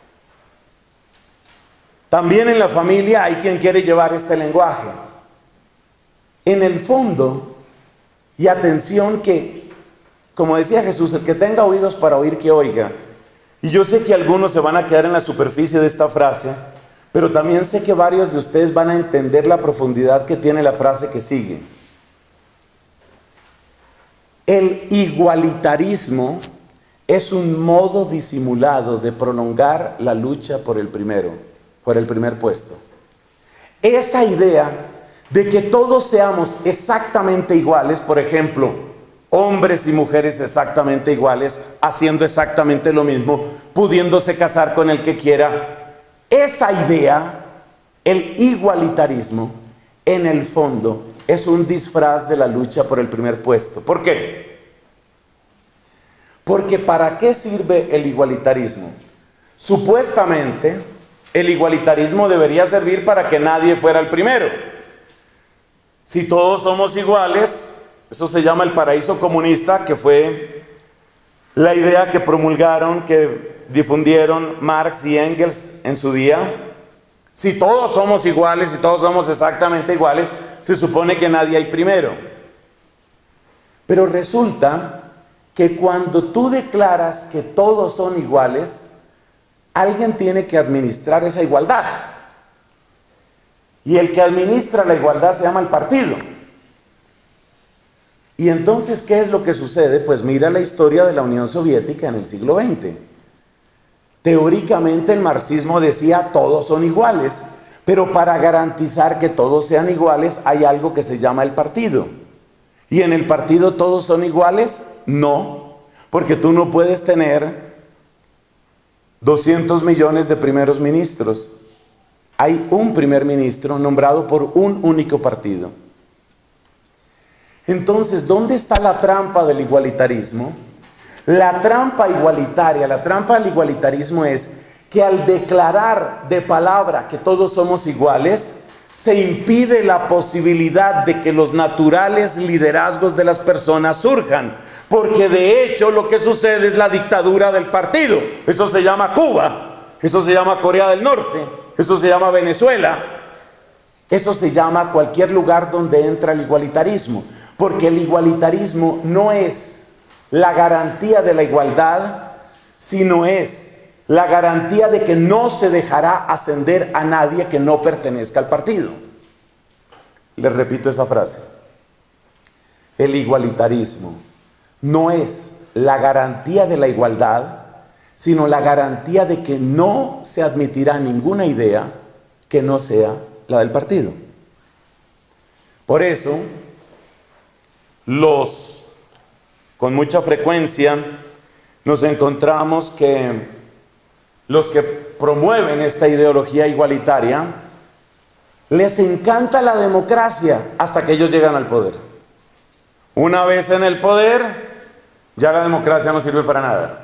También en la familia hay quien quiere llevar este lenguaje. En el fondo, y atención que, como decía Jesús, el que tenga oídos para oír, que oiga. Y yo sé que algunos se van a quedar en la superficie de esta frase, Pero también sé que varios de ustedes van a entender la profundidad que tiene la frase que sigue. El igualitarismo es un modo disimulado de prolongar la lucha por el primero, por el primer puesto. Esa idea de que todos seamos exactamente iguales, por ejemplo, hombres y mujeres exactamente iguales, haciendo exactamente lo mismo, pudiéndose casar con el que quiera. Esa idea, el igualitarismo, en el fondo es un disfraz de la lucha por el primer puesto. ¿Por qué? Porque ¿para qué sirve el igualitarismo? Supuestamente, el igualitarismo debería servir para que nadie fuera el primero. Si todos somos iguales, eso se llama el paraíso comunista, que fue la idea que promulgaron, que difundieron Marx y Engels en su día. Si todos somos iguales, si todos somos exactamente iguales, se supone que nadie hay primero. Pero resulta que cuando tú declaras que todos son iguales, alguien tiene que administrar esa igualdad. Y el que administra la igualdad se llama el partido. Y entonces, ¿qué es lo que sucede? Pues mira la historia de la Unión Soviética en el siglo veinte. Teóricamente el marxismo decía todos son iguales, pero para garantizar que todos sean iguales hay algo que se llama el partido. ¿Y en el partido todos son iguales? No, porque tú no puedes tener doscientos millones de primeros ministros. Hay un primer ministro nombrado por un único partido. Entonces, ¿dónde está la trampa del igualitarismo? La trampa igualitaria, la trampa del igualitarismo es que al declarar de palabra que todos somos iguales, se impide la posibilidad de que los naturales liderazgos de las personas surjan. Porque de hecho lo que sucede es la dictadura del partido. Eso se llama Cuba, eso se llama Corea del Norte, eso se llama Venezuela, eso se llama cualquier lugar donde entra el igualitarismo. Porque el igualitarismo no es la garantía de la igualdad, sino es la garantía de que no se dejará ascender a nadie que no pertenezca al partido. Les repito esa frase. El igualitarismo no es la garantía de la igualdad, sino la garantía de que no se admitirá ninguna idea que no sea la del partido. Por eso, los, con mucha frecuencia, nos encontramos que los que promueven esta ideología igualitaria, les encanta la democracia hasta que ellos llegan al poder. Una vez en el poder, ya la democracia no sirve para nada.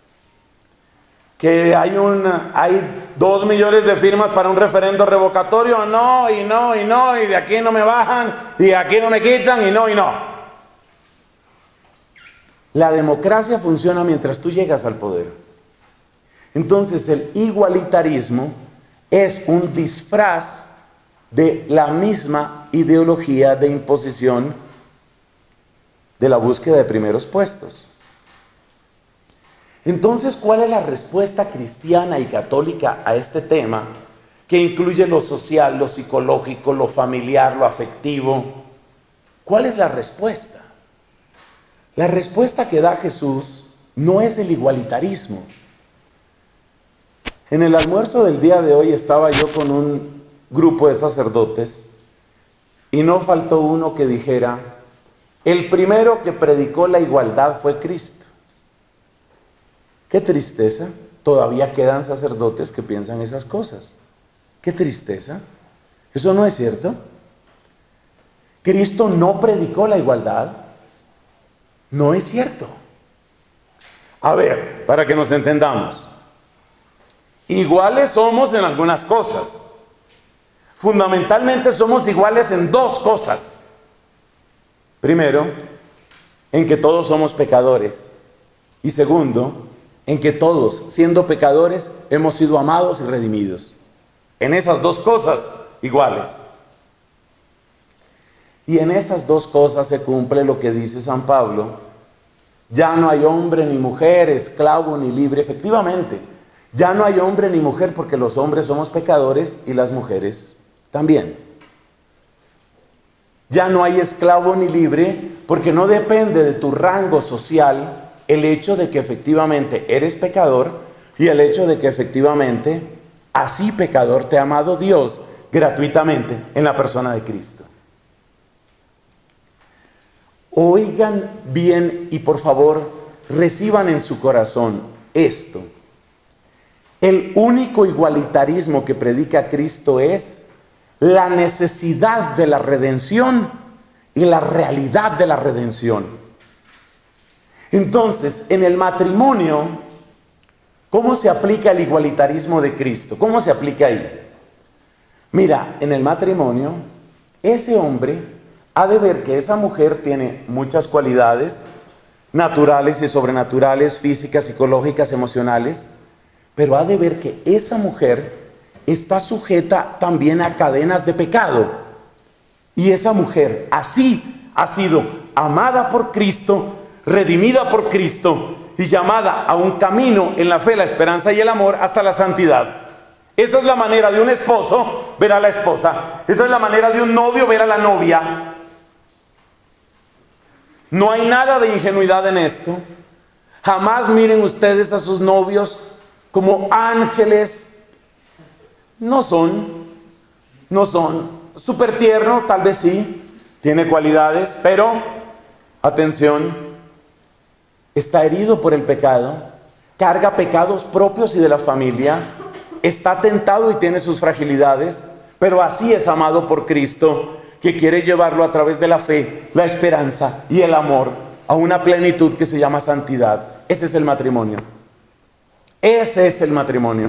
Que hay, un, hay dos millones de firmas para un referendo revocatorio, no, y no, y no, y de aquí no me bajan, y de aquí no me quitan, y no, y no. La democracia funciona mientras tú llegas al poder. Entonces el igualitarismo es un disfraz de la misma ideología de imposición de la búsqueda de primeros puestos. Entonces, ¿cuál es la respuesta cristiana y católica a este tema que incluye lo social, lo psicológico, lo familiar, lo afectivo? ¿Cuál es la respuesta? La respuesta que da Jesús no es el igualitarismo. En el almuerzo del día de hoy estaba yo con un grupo de sacerdotes y no faltó uno que dijera: el primero que predicó la igualdad fue Cristo. Qué tristeza, todavía quedan sacerdotes que piensan esas cosas. Qué tristeza, ¿eso no es cierto? Cristo no predicó la igualdad. No es cierto. A ver, para que nos entendamos. Iguales somos en algunas cosas. Fundamentalmente somos iguales en dos cosas. Primero, en que todos somos pecadores. Y segundo, en que todos, siendo pecadores, hemos sido amados y redimidos. En esas dos cosas, iguales. Y en esas dos cosas se cumple lo que dice San Pablo: ya no hay hombre ni mujer, esclavo ni libre. Efectivamente, Ya no hay hombre ni mujer porque los hombres somos pecadores y las mujeres también. Ya no hay esclavo ni libre porque no depende de tu rango social el hecho de que efectivamente eres pecador y el hecho de que efectivamente así pecador te ha amado Dios gratuitamente en la persona de Cristo. Oigan bien y por favor reciban en su corazón esto. El único igualitarismo que predica Cristo es la necesidad de la redención y la realidad de la redención. Entonces, en el matrimonio, ¿cómo se aplica el igualitarismo de Cristo? ¿Cómo se aplica ahí? Mira, en el matrimonio, ese hombre ha de ver que esa mujer tiene muchas cualidades naturales y sobrenaturales, físicas, psicológicas, emocionales, pero ha de ver que esa mujer está sujeta también a cadenas de pecado. Y esa mujer así ha sido amada por Cristo, redimida por Cristo y llamada a un camino en la fe, la esperanza y el amor hasta la santidad. Esa es la manera de un esposo ver a la esposa. Esa es la manera de un novio ver a la novia. No hay nada de ingenuidad en esto. Jamás miren ustedes a sus novios como ángeles. No son, no son. Súper tierno, tal vez sí, tiene cualidades, pero, atención, está herido por el pecado, carga pecados propios y de la familia, está tentado y tiene sus fragilidades, pero así es amado por Cristo, que quiere llevarlo a través de la fe, la esperanza y el amor a una plenitud que se llama santidad. Ese es el matrimonio. Ese es el matrimonio.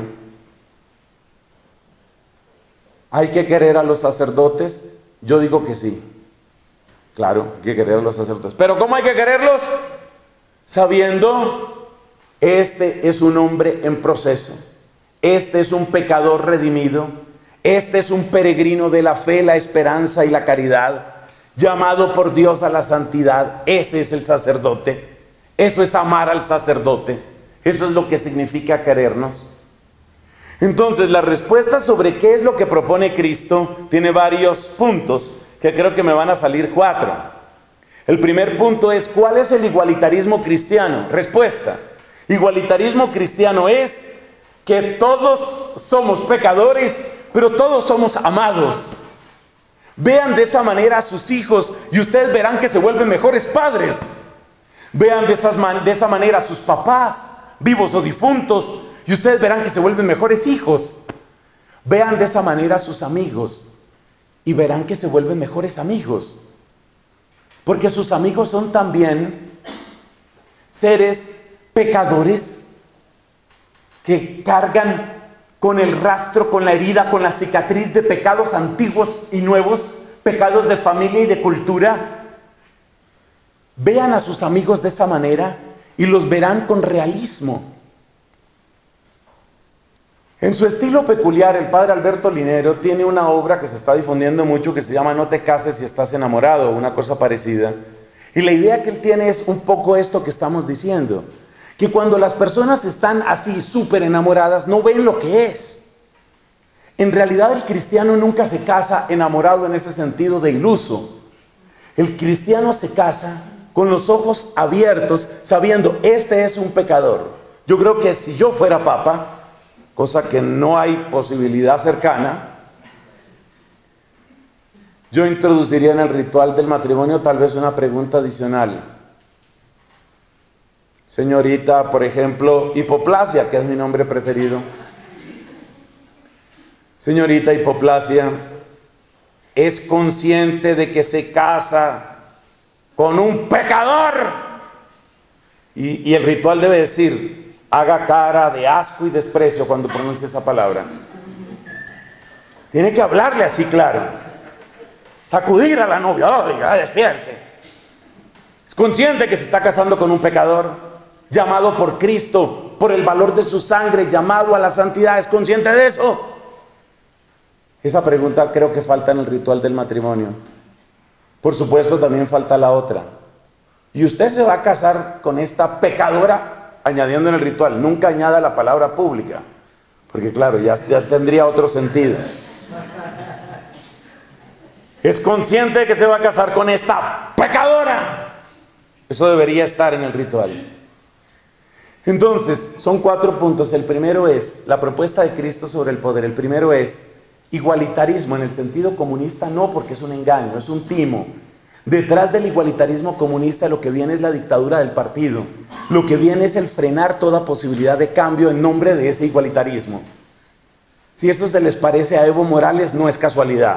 ¿Hay que querer a los sacerdotes? Yo digo que sí. Claro, hay que querer a los sacerdotes. ¿Pero cómo hay que quererlos? Sabiendo, este es un hombre en proceso. Este es un pecador redimido. Este es un peregrino de la fe, la esperanza y la caridad, llamado por Dios a la santidad. Ese es el sacerdote. Eso es amar al sacerdote. Eso es lo que significa querernos. Entonces, la respuesta sobre qué es lo que propone Cristo tiene varios puntos, que creo que me van a salir cuatro. El primer punto es, ¿cuál es el igualitarismo cristiano? Respuesta: igualitarismo cristiano es que todos somos pecadores, pero todos somos amados. Vean de esa manera a sus hijos y ustedes verán que se vuelven mejores padres. Vean de, esas man- de esa manera a sus papás, vivos o difuntos, y ustedes verán que se vuelven mejores hijos. Vean de esa manera a sus amigos y verán que se vuelven mejores amigos. Porque sus amigos son también seres pecadores que cargan con el rastro, con la herida, con la cicatriz de pecados antiguos y nuevos, pecados de familia y de cultura. Vean a sus amigos de esa manera y los verán con realismo. En su estilo peculiar, el padre Alberto Linero tiene una obra que se está difundiendo mucho que se llama No te cases si estás enamorado, una cosa parecida. Y la idea que él tiene es un poco esto que estamos diciendo, que cuando las personas están así súper enamoradas no ven lo que es. En realidad el cristiano nunca se casa enamorado en ese sentido de iluso. El cristiano se casa con los ojos abiertos, sabiendo, este es un pecador. Yo creo que si yo fuera papa, cosa que no hay posibilidad cercana, yo introduciría en el ritual del matrimonio tal vez una pregunta adicional. Señorita, por ejemplo, Hipoplasia, que es mi nombre preferido. Señorita Hipoplasia, ¿es consciente de que se casa con un pecador? Y, y el ritual debe decir, haga cara de asco y desprecio cuando pronuncie esa palabra. Tiene que hablarle así claro. Sacudir a la novia, oiga, despierte. Es consciente que se está casando con un pecador, llamado por Cristo, por el valor de su sangre, llamado a la santidad. ¿Es consciente de eso? Esa pregunta creo que falta en el ritual del matrimonio. Por supuesto, también falta la otra. ¿Y usted se va a casar con esta pecadora? Añadiendo en el ritual, nunca añada la palabra pública. porque claro, ya, ya tendría otro sentido. Es consciente de que se va a casar con esta pecadora. Eso debería estar en el ritual. Entonces, son cuatro puntos. El primero es la propuesta de Cristo sobre el poder. El primero es igualitarismo. En el sentido comunista no, porque es un engaño, es un timo. Detrás del igualitarismo comunista lo que viene es la dictadura del partido. Lo que viene es el frenar toda posibilidad de cambio en nombre de ese igualitarismo. Si esto se les parece a Evo Morales, no es casualidad.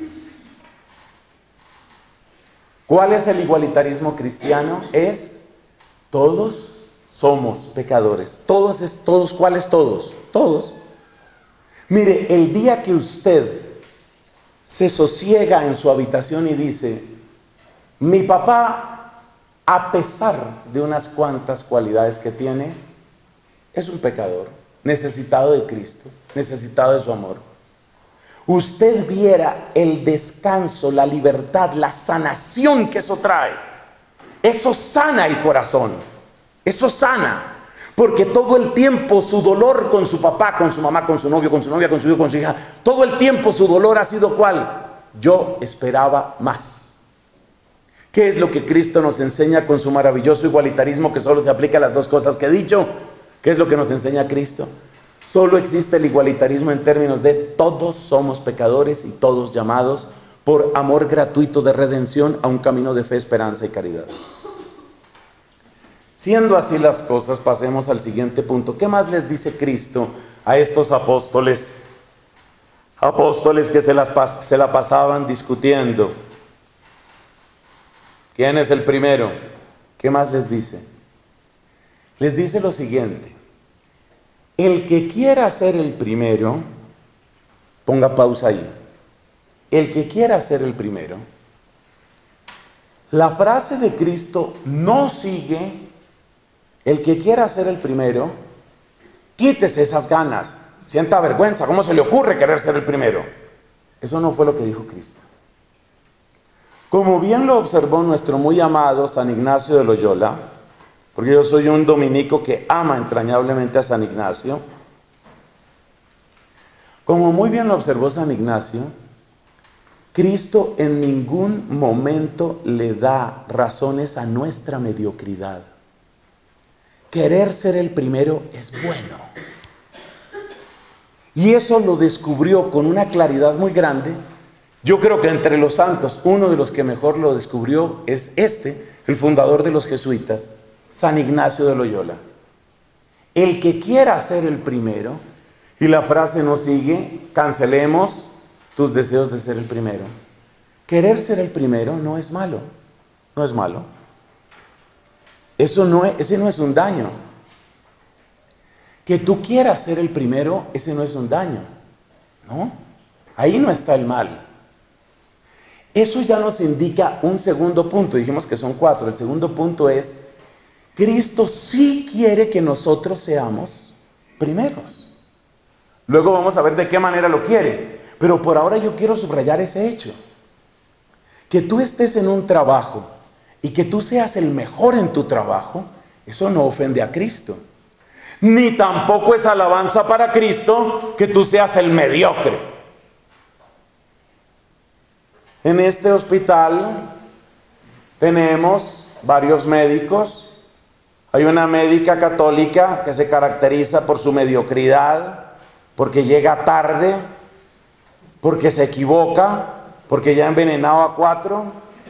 ¿Cuál es el igualitarismo cristiano? Es todos somos pecadores. Todos es todos. ¿Cuáles todos? Todos. Mire, el día que usted se sosiega en su habitación y dice: mi papá, a pesar de unas cuantas cualidades que tiene, es un pecador, necesitado de Cristo, necesitado de su amor. Usted viera el descanso, la libertad, la sanación que eso trae. Eso sana el corazón. Eso sana. Porque todo el tiempo su dolor con su papá, con su mamá, con su novio, con su novia, con su hijo, con su hija, todo el tiempo su dolor ha sido ¿cuál? Yo esperaba más. ¿Qué es lo que Cristo nos enseña con su maravilloso igualitarismo que solo se aplica a las dos cosas que he dicho? ¿Qué es lo que nos enseña Cristo? Solo existe el igualitarismo en términos de todos somos pecadores y todos llamados por amor gratuito de redención a un camino de fe, esperanza y caridad. Siendo así las cosas, pasemos al siguiente punto. ¿Qué más les dice Cristo a estos apóstoles? Apóstoles que se, las pas- se la pasaban discutiendo. ¿Quién es el primero? ¿Qué más les dice? Les dice lo siguiente: el que quiera ser el primero, ponga pausa ahí. El que quiera ser el primero, la frase de Cristo no sigue: el que quiera ser el primero, quítese esas ganas, sienta vergüenza, ¿cómo se le ocurre querer ser el primero? Eso no fue lo que dijo Cristo. Como bien lo observó nuestro muy amado San Ignacio de Loyola, porque yo soy un dominico que ama entrañablemente a San Ignacio, como muy bien lo observó San Ignacio, Cristo en ningún momento le da razones a nuestra mediocridad. Querer ser el primero es bueno. Y eso lo descubrió con una claridad muy grande. Yo creo que entre los santos, uno de los que mejor lo descubrió es este, el fundador de los jesuitas, San Ignacio de Loyola. El que quiera ser el primero, y la frase no sigue, cancelemos tus deseos de ser el primero. Querer ser el primero no es malo, no es malo. Eso no es, ese no es un daño. Que tú quieras ser el primero, ese no es un daño, ¿no? Ahí no está el mal. Eso ya nos indica un segundo punto, dijimos que son cuatro. El segundo punto es: Cristo sí quiere que nosotros seamos primeros. Luego vamos a ver de qué manera lo quiere, pero por ahora yo quiero subrayar ese hecho. Que tú estés en un trabajo y que tú seas el mejor en tu trabajo, eso no ofende a Cristo. Ni tampoco es alabanza para Cristo que tú seas el mediocre. En este hospital tenemos varios médicos. Hay una médica católica que se caracteriza por su mediocridad, porque llega tarde, porque se equivoca, porque ya ha envenenado a cuatro.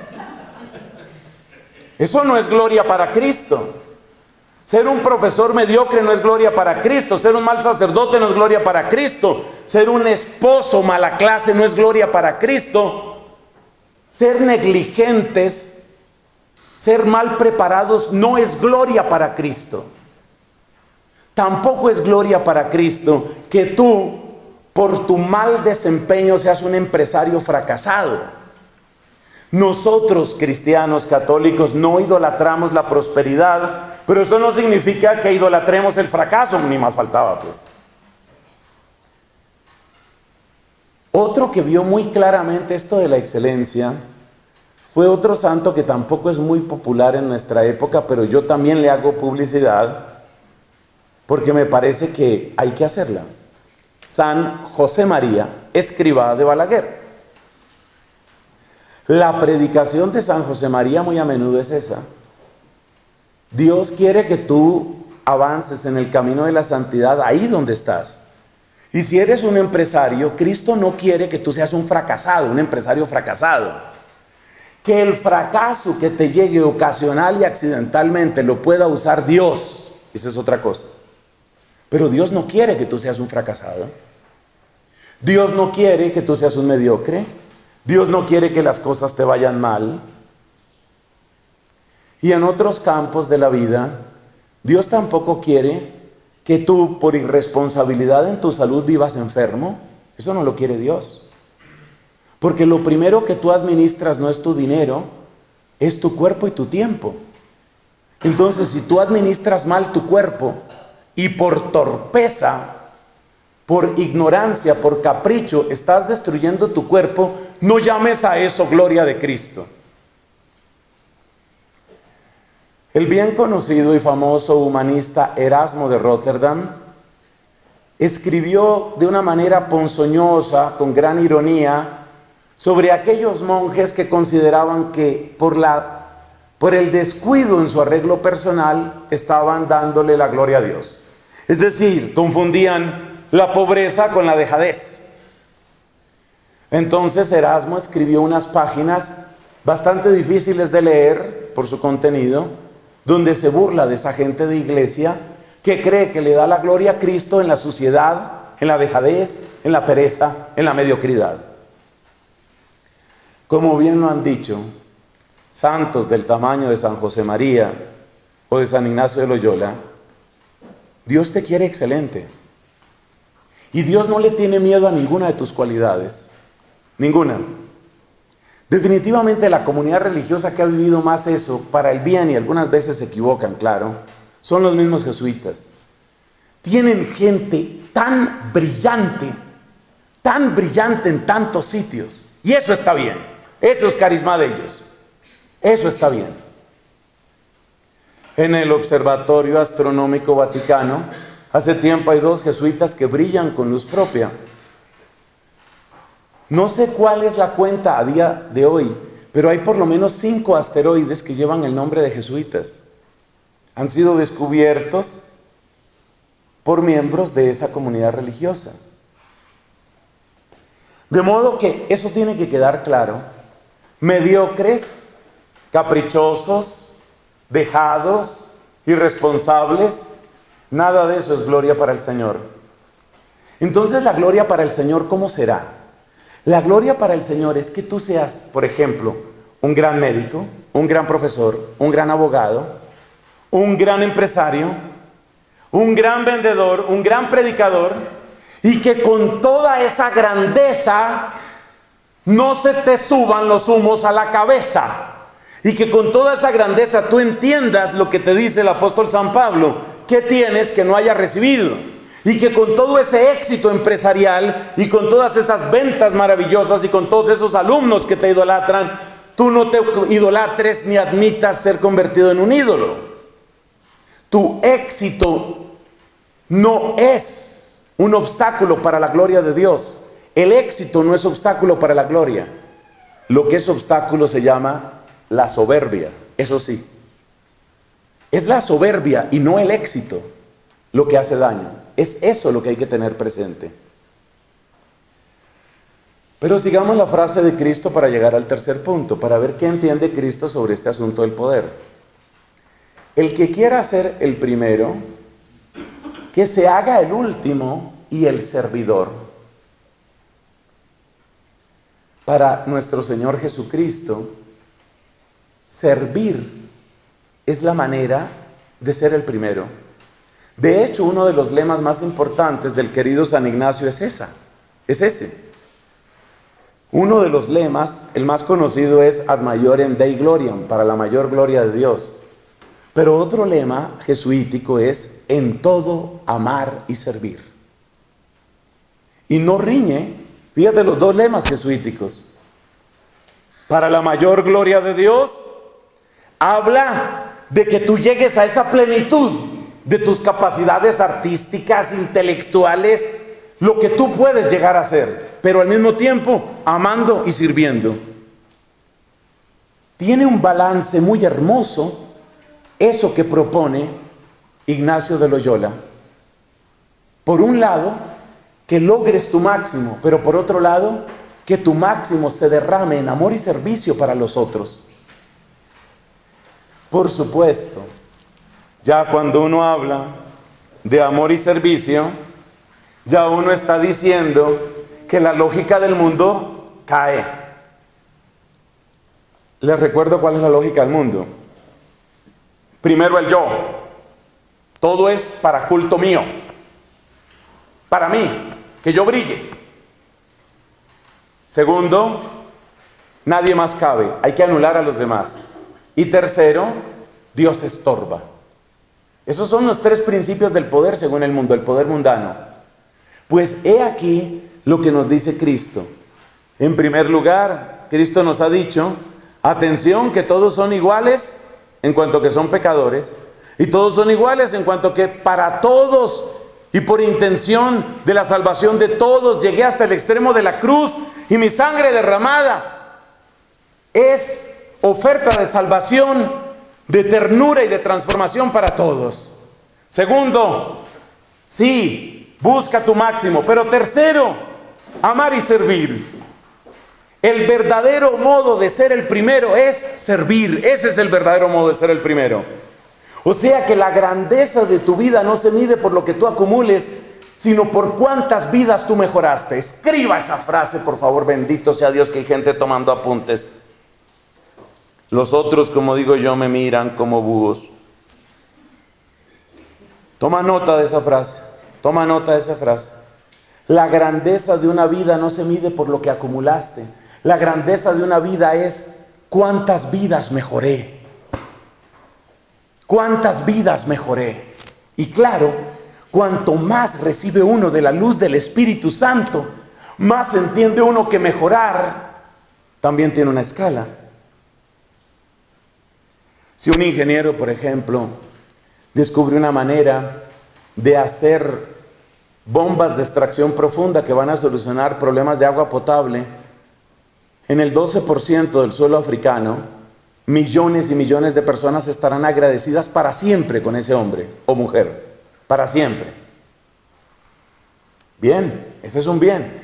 Eso no es gloria para Cristo. Ser un profesor mediocre no es gloria para Cristo. Ser un mal sacerdote no es gloria para Cristo. Ser un esposo mala clase no es gloria para Cristo. Ser negligentes, ser mal preparados no es gloria para Cristo. Tampoco es gloria para Cristo que tú, por tu mal desempeño, seas un empresario fracasado. Nosotros, cristianos católicos, no idolatramos la prosperidad, pero eso no significa que idolatremos el fracaso, ni más faltaba, pues. Otro que vio muy claramente esto de la excelencia fue otro santo que tampoco es muy popular en nuestra época, pero yo también le hago publicidad porque me parece que hay que hacerla. San José María, escriba de Balaguer. La predicación de San José María muy a menudo es esa. Dios quiere que tú avances en el camino de la santidad ahí donde estás. Y si eres un empresario, Cristo no quiere que tú seas un fracasado, un empresario fracasado. Que el fracaso que te llegue ocasional y accidentalmente lo pueda usar Dios, esa es otra cosa. Pero Dios no quiere que tú seas un fracasado. Dios no quiere que tú seas un mediocre. Dios no quiere que las cosas te vayan mal. Y en otros campos de la vida, Dios tampoco quiere que tú por irresponsabilidad en tu salud vivas enfermo. Eso no lo quiere Dios. Porque lo primero que tú administras no es tu dinero, es tu cuerpo y tu tiempo. Entonces, si tú administras mal tu cuerpo y por torpeza, por ignorancia, por capricho, estás destruyendo tu cuerpo, no llames a eso gloria de Cristo. El bien conocido y famoso humanista Erasmo de Rotterdam escribió de una manera ponzoñosa, con gran ironía, sobre aquellos monjes que consideraban que por, la, por el descuido en su arreglo personal estaban dándole la gloria a Dios. Es decir, confundían la pobreza con la dejadez. Entonces Erasmo escribió unas páginas bastante difíciles de leer por su contenido, donde se burla de esa gente de iglesia que cree que le da la gloria a Cristo en la suciedad, en la dejadez, en la pereza, en la mediocridad. Como bien lo han dicho, santos del tamaño de San José María o de San Ignacio de Loyola, Dios te quiere excelente. Y Dios no le tiene miedo a ninguna de tus cualidades, ninguna. Definitivamente la comunidad religiosa que ha vivido más eso para el bien, y algunas veces se equivocan, claro, son los mismos jesuitas. Tienen gente tan brillante, tan brillante en tantos sitios, y eso está bien, eso es carisma de ellos, eso está bien. En el Observatorio Astronómico Vaticano, hace tiempo hay dos jesuitas que brillan con luz propia. No sé cuál es la cuenta a día de hoy, pero hay por lo menos cinco asteroides que llevan el nombre de jesuitas. Han sido descubiertos por miembros de esa comunidad religiosa. De modo que eso tiene que quedar claro. Mediocres, caprichosos, dejados, irresponsables, nada de eso es gloria para el Señor. Entonces, la gloria para el Señor, ¿cómo será? La gloria para el Señor es que tú seas, por ejemplo, un gran médico, un gran profesor, un gran abogado, un gran empresario, un gran vendedor, un gran predicador, y que con toda esa grandeza no se te suban los humos a la cabeza, y que con toda esa grandeza tú entiendas lo que te dice el apóstol San Pablo, ¿qué tienes que no hayas recibido? Y que con todo ese éxito empresarial y con todas esas ventas maravillosas y con todos esos alumnos que te idolatran, tú no te idolatres ni admitas ser convertido en un ídolo. Tu éxito no es un obstáculo para la gloria de Dios. El éxito no es obstáculo para la gloria. Lo que es obstáculo se llama la soberbia, eso sí. Es la soberbia y no el éxito lo que hace daño. Es eso lo que hay que tener presente. Pero sigamos la frase de Cristo para llegar al tercer punto, para ver qué entiende Cristo sobre este asunto del poder. El que quiera ser el primero, que se haga el último y el servidor. Para nuestro Señor Jesucristo, servir es la manera de ser el primero. De hecho, uno de los lemas más importantes del querido San Ignacio es esa, es ese. Uno de los lemas, el más conocido, es Ad Maiorem Dei Gloriam, para la mayor gloria de Dios. Pero otro lema jesuítico es en todo amar y servir. Y no riñe, fíjate los dos lemas jesuíticos. Para la mayor gloria de Dios, habla de que tú llegues a esa plenitud de tus capacidades artísticas, intelectuales, lo que tú puedes llegar a hacer, pero al mismo tiempo amando y sirviendo. Tiene un balance muy hermoso eso que propone Ignacio de Loyola. Por un lado, que logres tu máximo, pero por otro lado, que tu máximo se derrame en amor y servicio para los otros. Por supuesto, ya cuando uno habla de amor y servicio, ya uno está diciendo que la lógica del mundo cae. Les recuerdo cuál es la lógica del mundo. Primero el yo. Todo es para culto mío. Para mí, que yo brille. Segundo, nadie más cabe. Hay que anular a los demás. Y tercero, Dios estorba. Esos son los tres principios del poder según el mundo, el poder mundano. Pues he aquí lo que nos dice Cristo. En primer lugar, Cristo nos ha dicho, atención, que todos son iguales en cuanto que son pecadores, y todos son iguales en cuanto que para todos y por intención de la salvación de todos llegué hasta el extremo de la cruz, y mi sangre derramada es oferta de salvación, de ternura y de transformación para todos. Segundo, sí, busca tu máximo. Pero tercero, amar y servir. El verdadero modo de ser el primero es servir. Ese es el verdadero modo de ser el primero. O sea que la grandeza de tu vida no se mide por lo que tú acumules, sino por cuántas vidas tú mejoraste. Escriba esa frase, por favor, bendito sea Dios, que hay gente tomando apuntes. Los otros, como digo yo, me miran como búhos. Toma nota de esa frase. Toma nota de esa frase. La grandeza de una vida no se mide por lo que acumulaste. La grandeza de una vida es cuántas vidas mejoré. Cuántas vidas mejoré. Y claro, cuanto más recibe uno de la luz del Espíritu Santo, más entiende uno que mejorar también tiene una escala. Si un ingeniero, por ejemplo, descubre una manera de hacer bombas de extracción profunda que van a solucionar problemas de agua potable, en el doce por ciento del suelo africano, millones y millones de personas estarán agradecidas para siempre con ese hombre o mujer, para siempre. Bien, ese es un bien.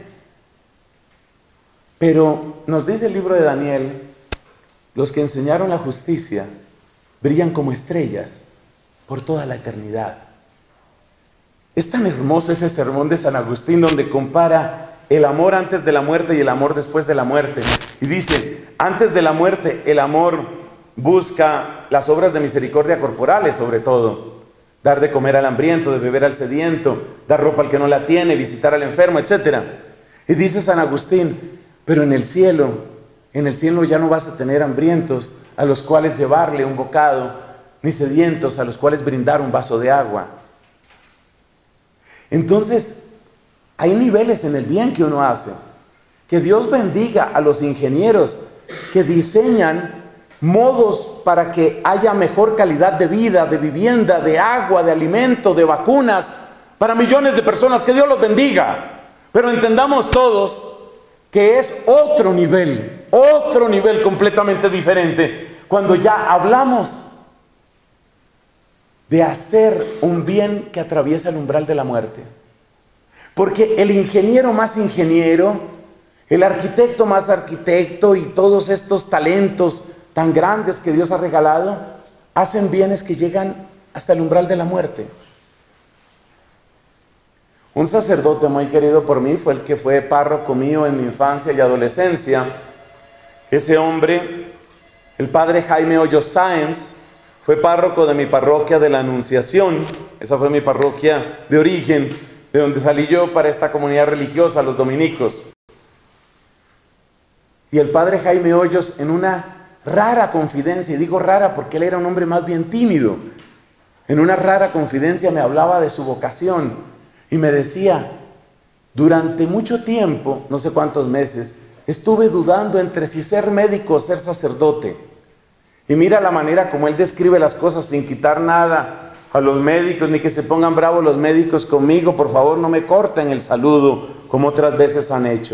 Pero nos dice el libro de Daniel, los que enseñaron la justicia brillan como estrellas por toda la eternidad. Es tan hermoso ese sermón de San Agustín donde compara el amor antes de la muerte y el amor después de la muerte. Y dice, antes de la muerte el amor busca las obras de misericordia corporales sobre todo. Dar de comer al hambriento, de beber al sediento, dar ropa al que no la tiene, visitar al enfermo, etcétera. Y dice San Agustín, pero en el cielo... En el cielo ya no vas a tener hambrientos a los cuales llevarle un bocado, ni sedientos a los cuales brindar un vaso de agua. Entonces, hay niveles en el bien que uno hace. Que Dios bendiga a los ingenieros que diseñan modos para que haya mejor calidad de vida, de vivienda, de agua, de alimento, de vacunas, para millones de personas. Que Dios los bendiga. Pero entendamos todos que es otro nivel, otro nivel completamente diferente, cuando ya hablamos de hacer un bien que atraviesa el umbral de la muerte. Porque el ingeniero más ingeniero, el arquitecto más arquitecto y todos estos talentos tan grandes que Dios ha regalado, hacen bienes que llegan hasta el umbral de la muerte. Un sacerdote muy querido por mí fue el que fue párroco mío en mi infancia y adolescencia. Ese hombre, el padre Jaime Hoyos Sáenz, fue párroco de mi parroquia de la Anunciación. Esa fue mi parroquia de origen, de donde salí yo para esta comunidad religiosa, los dominicos. Y el padre Jaime Hoyos, en una rara confidencia, y digo rara porque él era un hombre más bien tímido, en una rara confidencia me hablaba de su vocación. Y me decía, durante mucho tiempo, no sé cuántos meses, estuve dudando entre si ser médico o ser sacerdote. Y mira la manera como él describe las cosas sin quitar nada a los médicos, ni que se pongan bravos los médicos conmigo. Por favor, no me corten el saludo como otras veces han hecho.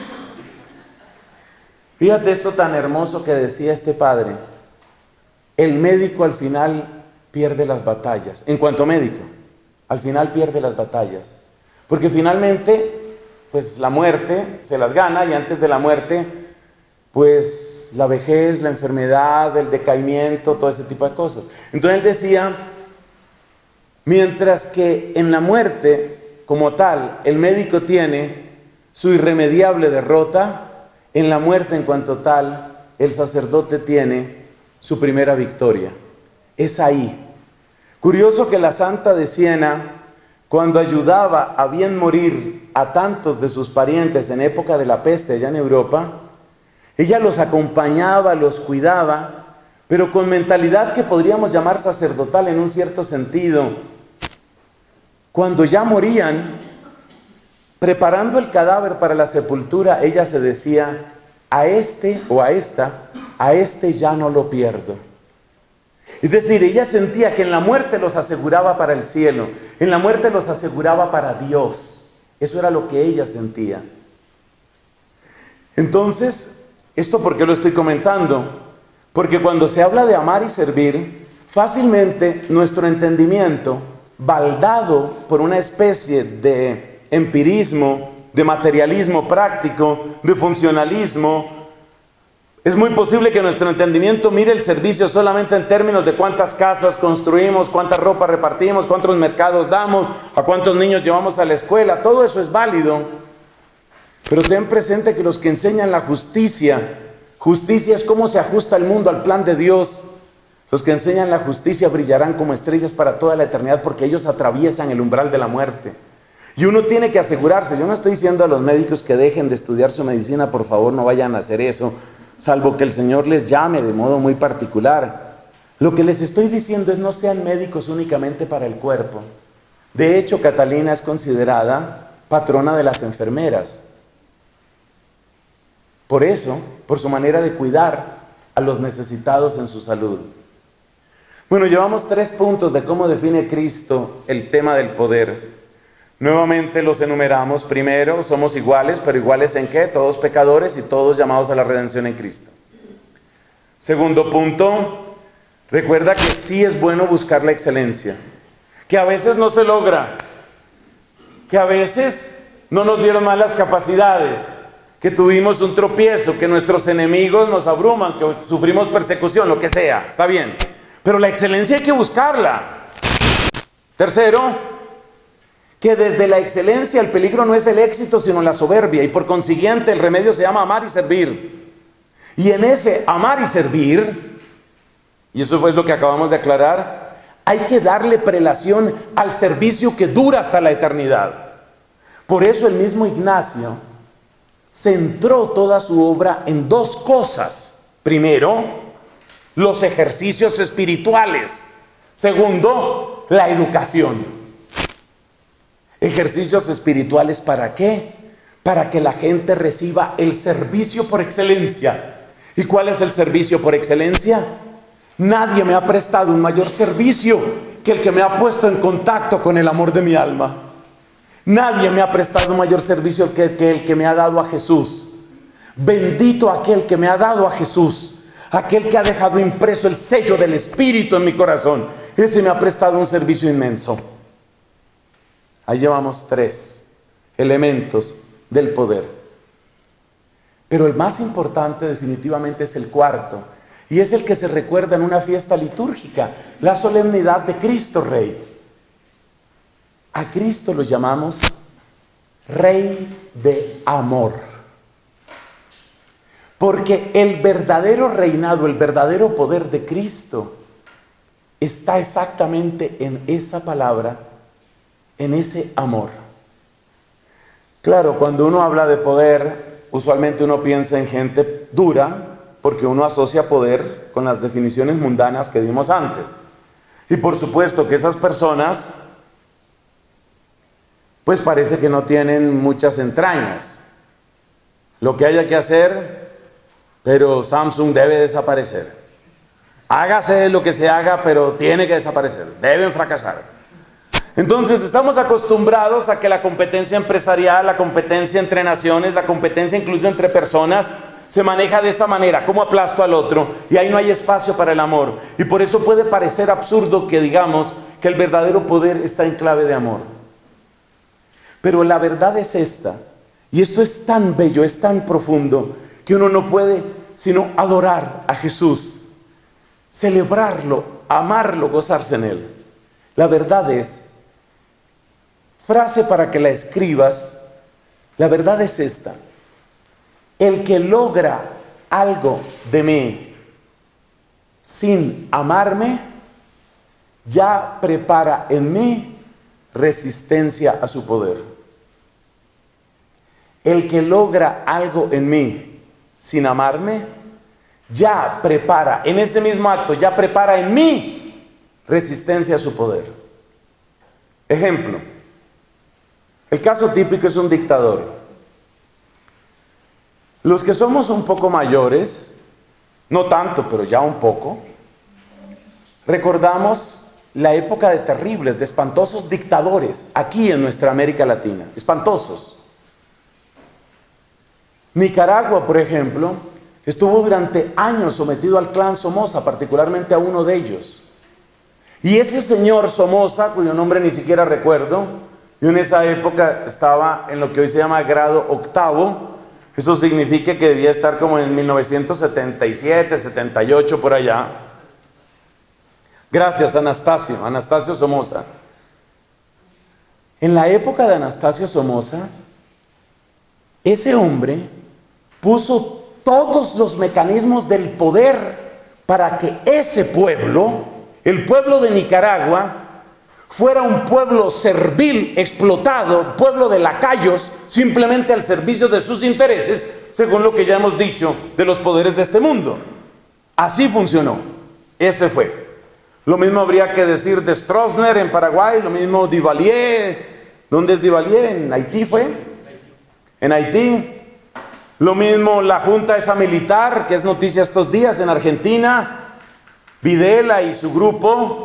Fíjate esto tan hermoso que decía este padre. El médico al final pierde las batallas. En cuanto médico, al final pierde las batallas. Porque finalmente, pues la muerte se las gana, y antes de la muerte, pues la vejez, la enfermedad, el decaimiento, todo ese tipo de cosas. Entonces él decía, mientras que en la muerte como tal el médico tiene su irremediable derrota, en la muerte en cuanto tal el sacerdote tiene su primera victoria. Es ahí. Curioso que la Santa de Siena, cuando ayudaba a bien morir a tantos de sus parientes en época de la peste allá en Europa, ella los acompañaba, los cuidaba, pero con mentalidad que podríamos llamar sacerdotal en un cierto sentido. Cuando ya morían, preparando el cadáver para la sepultura, ella se decía, a este o a esta, a este ya no lo pierdo. Es decir, ella sentía que en la muerte los aseguraba para el cielo, en la muerte los aseguraba para Dios. Eso era lo que ella sentía. Entonces, ¿esto por qué lo estoy comentando? Porque cuando se habla de amar y servir, fácilmente nuestro entendimiento, baldado por una especie de empirismo, de materialismo práctico, de funcionalismo, es muy posible que nuestro entendimiento mire el servicio solamente en términos de cuántas casas construimos, cuánta ropa repartimos, cuántos mercados damos, a cuántos niños llevamos a la escuela. Todo eso es válido, pero ten presente que los que enseñan la justicia, justicia es cómo se ajusta el mundo al plan de Dios. Los que enseñan la justicia brillarán como estrellas para toda la eternidad, porque ellos atraviesan el umbral de la muerte. Y uno tiene que asegurarse. Yo no estoy diciendo a los médicos que dejen de estudiar su medicina, por favor no vayan a hacer eso, salvo que el Señor les llame de modo muy particular. Lo que les estoy diciendo es no sean médicos únicamente para el cuerpo. De hecho, Catalina es considerada patrona de las enfermeras. Por eso, por su manera de cuidar a los necesitados en su salud. Bueno, llevamos tres puntos de cómo define Cristo el tema del poder. Nuevamente los enumeramos. Primero, somos iguales, pero iguales ¿en qué? Todos pecadores y todos llamados a la redención en Cristo. Segundo punto, recuerda que sí es bueno buscar la excelencia, que a veces no se logra, que a veces no nos dieron más las capacidades, que tuvimos un tropiezo, que nuestros enemigos nos abruman, que sufrimos persecución, lo que sea, está bien. Pero la excelencia hay que buscarla. Tercero, que desde la excelencia el peligro no es el éxito sino la soberbia, y por consiguiente el remedio se llama amar y servir. Y en ese amar y servir, y eso fue lo que acabamos de aclarar, hay que darle prelación al servicio que dura hasta la eternidad. Por eso el mismo Ignacio centró toda su obra en dos cosas. Primero, los ejercicios espirituales. Segundo, la educación. Ejercicios espirituales, ¿para qué? Para que la gente reciba el servicio por excelencia. ¿Y cuál es el servicio por excelencia? Nadie me ha prestado un mayor servicio que el que me ha puesto en contacto con el amor de mi alma. Nadie me ha prestado un mayor servicio que el que, el que me ha dado a Jesús. Bendito aquel que me ha dado a Jesús, aquel que ha dejado impreso el sello del Espíritu en mi corazón. Ese me ha prestado un servicio inmenso. Ahí llevamos tres elementos del poder. Pero el más importante definitivamente es el cuarto, y es el que se recuerda en una fiesta litúrgica, la solemnidad de Cristo Rey. A Cristo lo llamamos Rey de amor. Porque el verdadero reinado, el verdadero poder de Cristo está exactamente en esa palabra, en ese amor. Claro, cuando uno habla de poder, usualmente uno piensa en gente dura, porque uno asocia poder con las definiciones mundanas que dimos antes. Y por supuesto que esas personas, pues parece que no tienen muchas entrañas. Lo que haya que hacer, pero Samsung debe desaparecer. Hágase lo que se haga, pero tiene que desaparecer, deben fracasar. Entonces estamos acostumbrados a que la competencia empresarial, la competencia entre naciones, la competencia incluso entre personas, se maneja de esa manera, como aplasto al otro, y ahí no hay espacio para el amor. Y por eso puede parecer absurdo que digamos que el verdadero poder está en clave de amor. Pero la verdad es esta, y esto es tan bello, es tan profundo, que uno no puede sino adorar a Jesús, celebrarlo, amarlo, gozarse en Él. La verdad es, frase para que la escribas, la verdad es esta: el que logra algo de mí sin amarme, ya prepara en mí resistencia a su poder. El que logra algo en mí sin amarme, ya prepara, en ese mismo acto, ya prepara en mí resistencia a su poder. Ejemplo, el caso típico es un dictador. Los que somos un poco mayores, no tanto, pero ya un poco, recordamos la época de terribles, de espantosos dictadores aquí en nuestra América Latina, espantosos. Nicaragua, por ejemplo, estuvo durante años sometido al clan Somoza, particularmente a uno de ellos. Y ese señor Somoza, cuyo nombre ni siquiera recuerdo, yo en esa época estaba en lo que hoy se llama grado octavo. Eso significa que debía estar como en mil novecientos setenta y siete, setenta y ocho, por allá. Gracias, Anastasio, Anastasio Somoza. En la época de Anastasio Somoza, ese hombre puso todos los mecanismos del poder para que ese pueblo, el pueblo de Nicaragua, fuera un pueblo servil, explotado, pueblo de lacayos, simplemente al servicio de sus intereses, según lo que ya hemos dicho de los poderes de este mundo. Así funcionó. Ese fue. Lo mismo habría que decir de Stroessner en Paraguay, lo mismo Duvalier. ¿Dónde es Duvalier? ¿En Haití fue? En Haití. Lo mismo la junta esa militar, que es noticia estos días en Argentina. Videla y su grupo.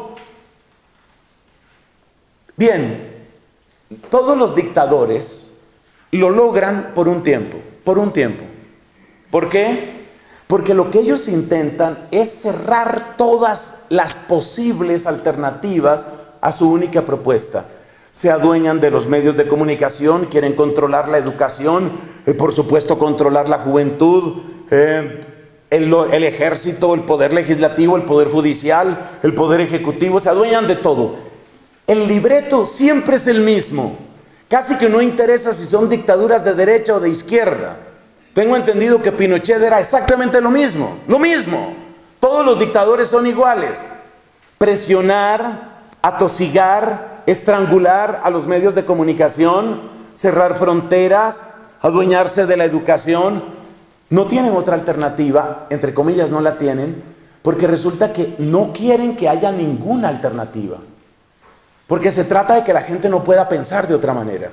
Bien, todos los dictadores lo logran por un tiempo, por un tiempo. ¿Por qué? Porque lo que ellos intentan es cerrar todas las posibles alternativas a su única propuesta. Se adueñan de los medios de comunicación, quieren controlar la educación, eh, por supuesto controlar la juventud, eh, el, el ejército, el poder legislativo, el poder judicial, el poder ejecutivo, se adueñan de todo. El libreto siempre es el mismo. Casi que no interesa si son dictaduras de derecha o de izquierda. Tengo entendido que Pinochet era exactamente lo mismo. Lo mismo. Todos los dictadores son iguales. Presionar, atosigar, estrangular a los medios de comunicación, cerrar fronteras, adueñarse de la educación. No tienen otra alternativa, entre comillas no la tienen, porque resulta que no quieren que haya ninguna alternativa. Porque se trata de que la gente no pueda pensar de otra manera.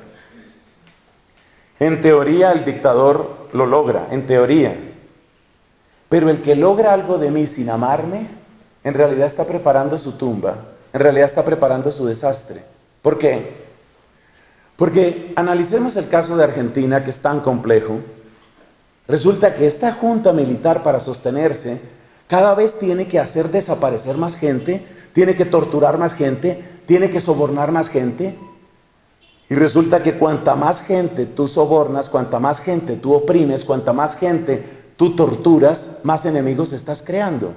En teoría el dictador lo logra, en teoría. Pero el que logra algo de mí sin amarme, en realidad está preparando su tumba, en realidad está preparando su desastre. ¿Por qué? Porque analicemos el caso de Argentina, que es tan complejo. Resulta que esta junta militar, para sostenerse, cada vez tiene que hacer desaparecer más gente, tiene que torturar más gente, tiene que sobornar más gente. Y resulta que cuanta más gente tú sobornas, cuanta más gente tú oprimes, cuanta más gente tú torturas, más enemigos estás creando.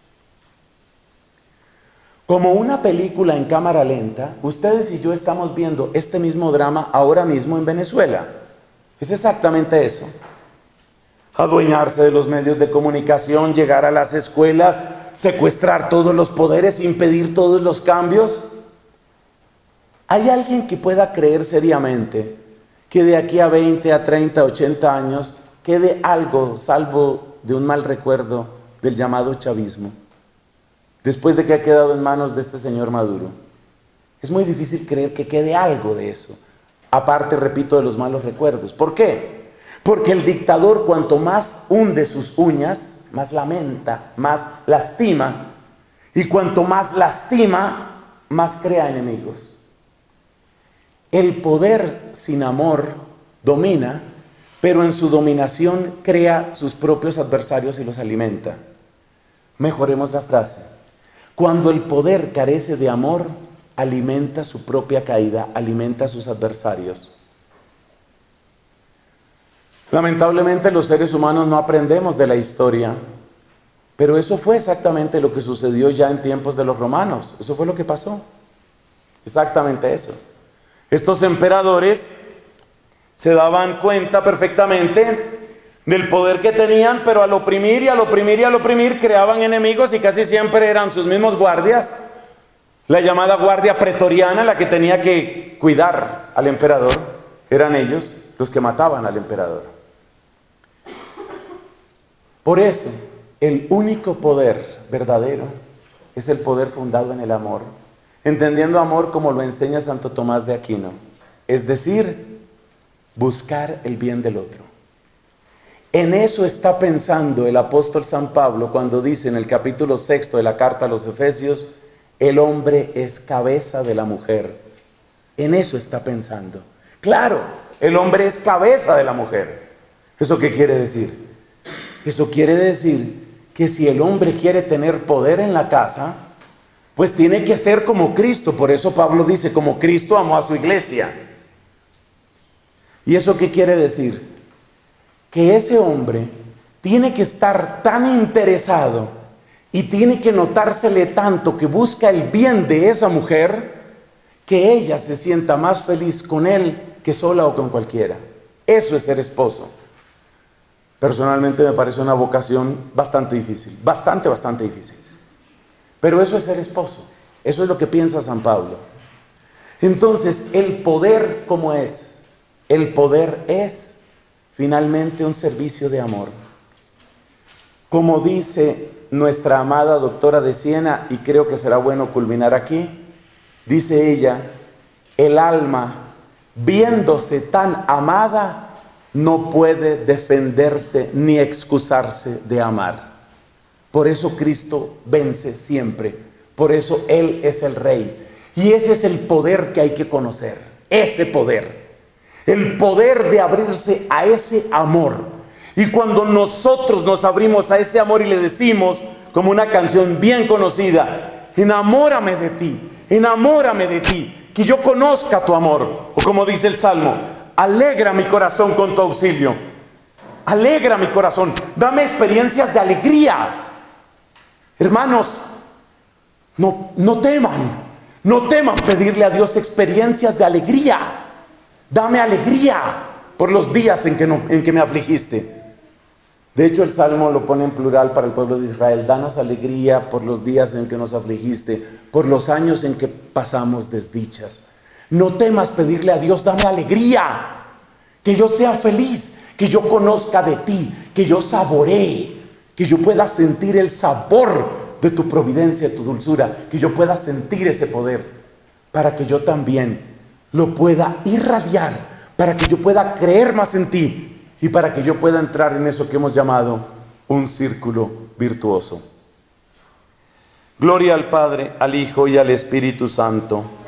Como una película en cámara lenta, ustedes y yo estamos viendo este mismo drama ahora mismo en Venezuela. Es exactamente eso. Adueñarse de los medios de comunicación, llegar a las escuelas, secuestrar todos los poderes, impedir todos los cambios. ¿Hay alguien que pueda creer seriamente que de aquí a veinte, a treinta, ochenta años quede algo salvo de un mal recuerdo del llamado chavismo, después de que ha quedado en manos de este señor Maduro? Es muy difícil creer que quede algo de eso, aparte, repito, de los malos recuerdos. ¿Por qué? Porque el dictador, cuanto más hunde sus uñas, más lamenta, más lastima, Y cuanto más lastima, más crea enemigos. El poder sin amor domina, pero en su dominación crea sus propios adversarios y los alimenta. Mejoremos la frase. Cuando el poder carece de amor, alimenta su propia caída, alimenta a sus adversarios. Lamentablemente los seres humanos no aprendemos de la historia, pero eso fue exactamente lo que sucedió ya en tiempos de los romanos. Eso fue lo que pasó. Exactamente eso. Estos emperadores se daban cuenta perfectamente del poder que tenían, pero al oprimir y al oprimir y al oprimir creaban enemigos, y casi siempre eran sus mismos guardias, la llamada guardia pretoriana, la que tenía que cuidar al emperador. Eran ellos los que mataban al emperador. Por eso, el único poder verdadero es el poder fundado en el amor, entendiendo amor como lo enseña Santo Tomás de Aquino, es decir, buscar el bien del otro. En eso está pensando el apóstol San Pablo cuando dice en el capítulo sexto de la carta a los Efesios, el hombre es cabeza de la mujer. En eso está pensando. Claro, el hombre es cabeza de la mujer. ¿Eso qué quiere decir? Eso quiere decir que si el hombre quiere tener poder en la casa, pues tiene que ser como Cristo. Por eso Pablo dice, como Cristo amó a su iglesia. ¿Y eso qué quiere decir? Que ese hombre tiene que estar tan interesado y tiene que notársele tanto que busca el bien de esa mujer, que ella se sienta más feliz con él que sola o con cualquiera. Eso es ser esposo. Personalmente me parece una vocación bastante difícil, bastante, bastante difícil. Pero eso es ser esposo. Eso es lo que piensa San Pablo. Entonces, el poder, ¿cómo es? El poder es finalmente un servicio de amor. Como dice nuestra amada doctora de Siena, y creo que será bueno culminar aquí, dice ella, el alma, viéndose tan amada, no puede defenderse ni excusarse de amar. Por eso Cristo vence siempre. Por eso Él es el Rey. Y ese es el poder que hay que conocer. Ese poder. El poder de abrirse a ese amor. Y cuando nosotros nos abrimos a ese amor y le decimos, como una canción bien conocida, enamórame de ti, enamórame de ti, que yo conozca tu amor. O como dice el Salmo, alegra mi corazón con tu auxilio. Alegra mi corazón. Dame experiencias de alegría. Hermanos, no, no teman. No teman pedirle a Dios experiencias de alegría. Dame alegría por los días en que, no, en que me afligiste. De hecho, el Salmo lo pone en plural para el pueblo de Israel. Danos alegría por los días en que nos afligiste, por los años en que pasamos desdichas. No temas pedirle a Dios, dame alegría, que yo sea feliz, que yo conozca de ti, que yo saboree, que yo pueda sentir el sabor de tu providencia, tu dulzura, que yo pueda sentir ese poder, para que yo también lo pueda irradiar, para que yo pueda creer más en ti y para que yo pueda entrar en eso que hemos llamado un círculo virtuoso. Gloria al Padre, al Hijo y al Espíritu Santo.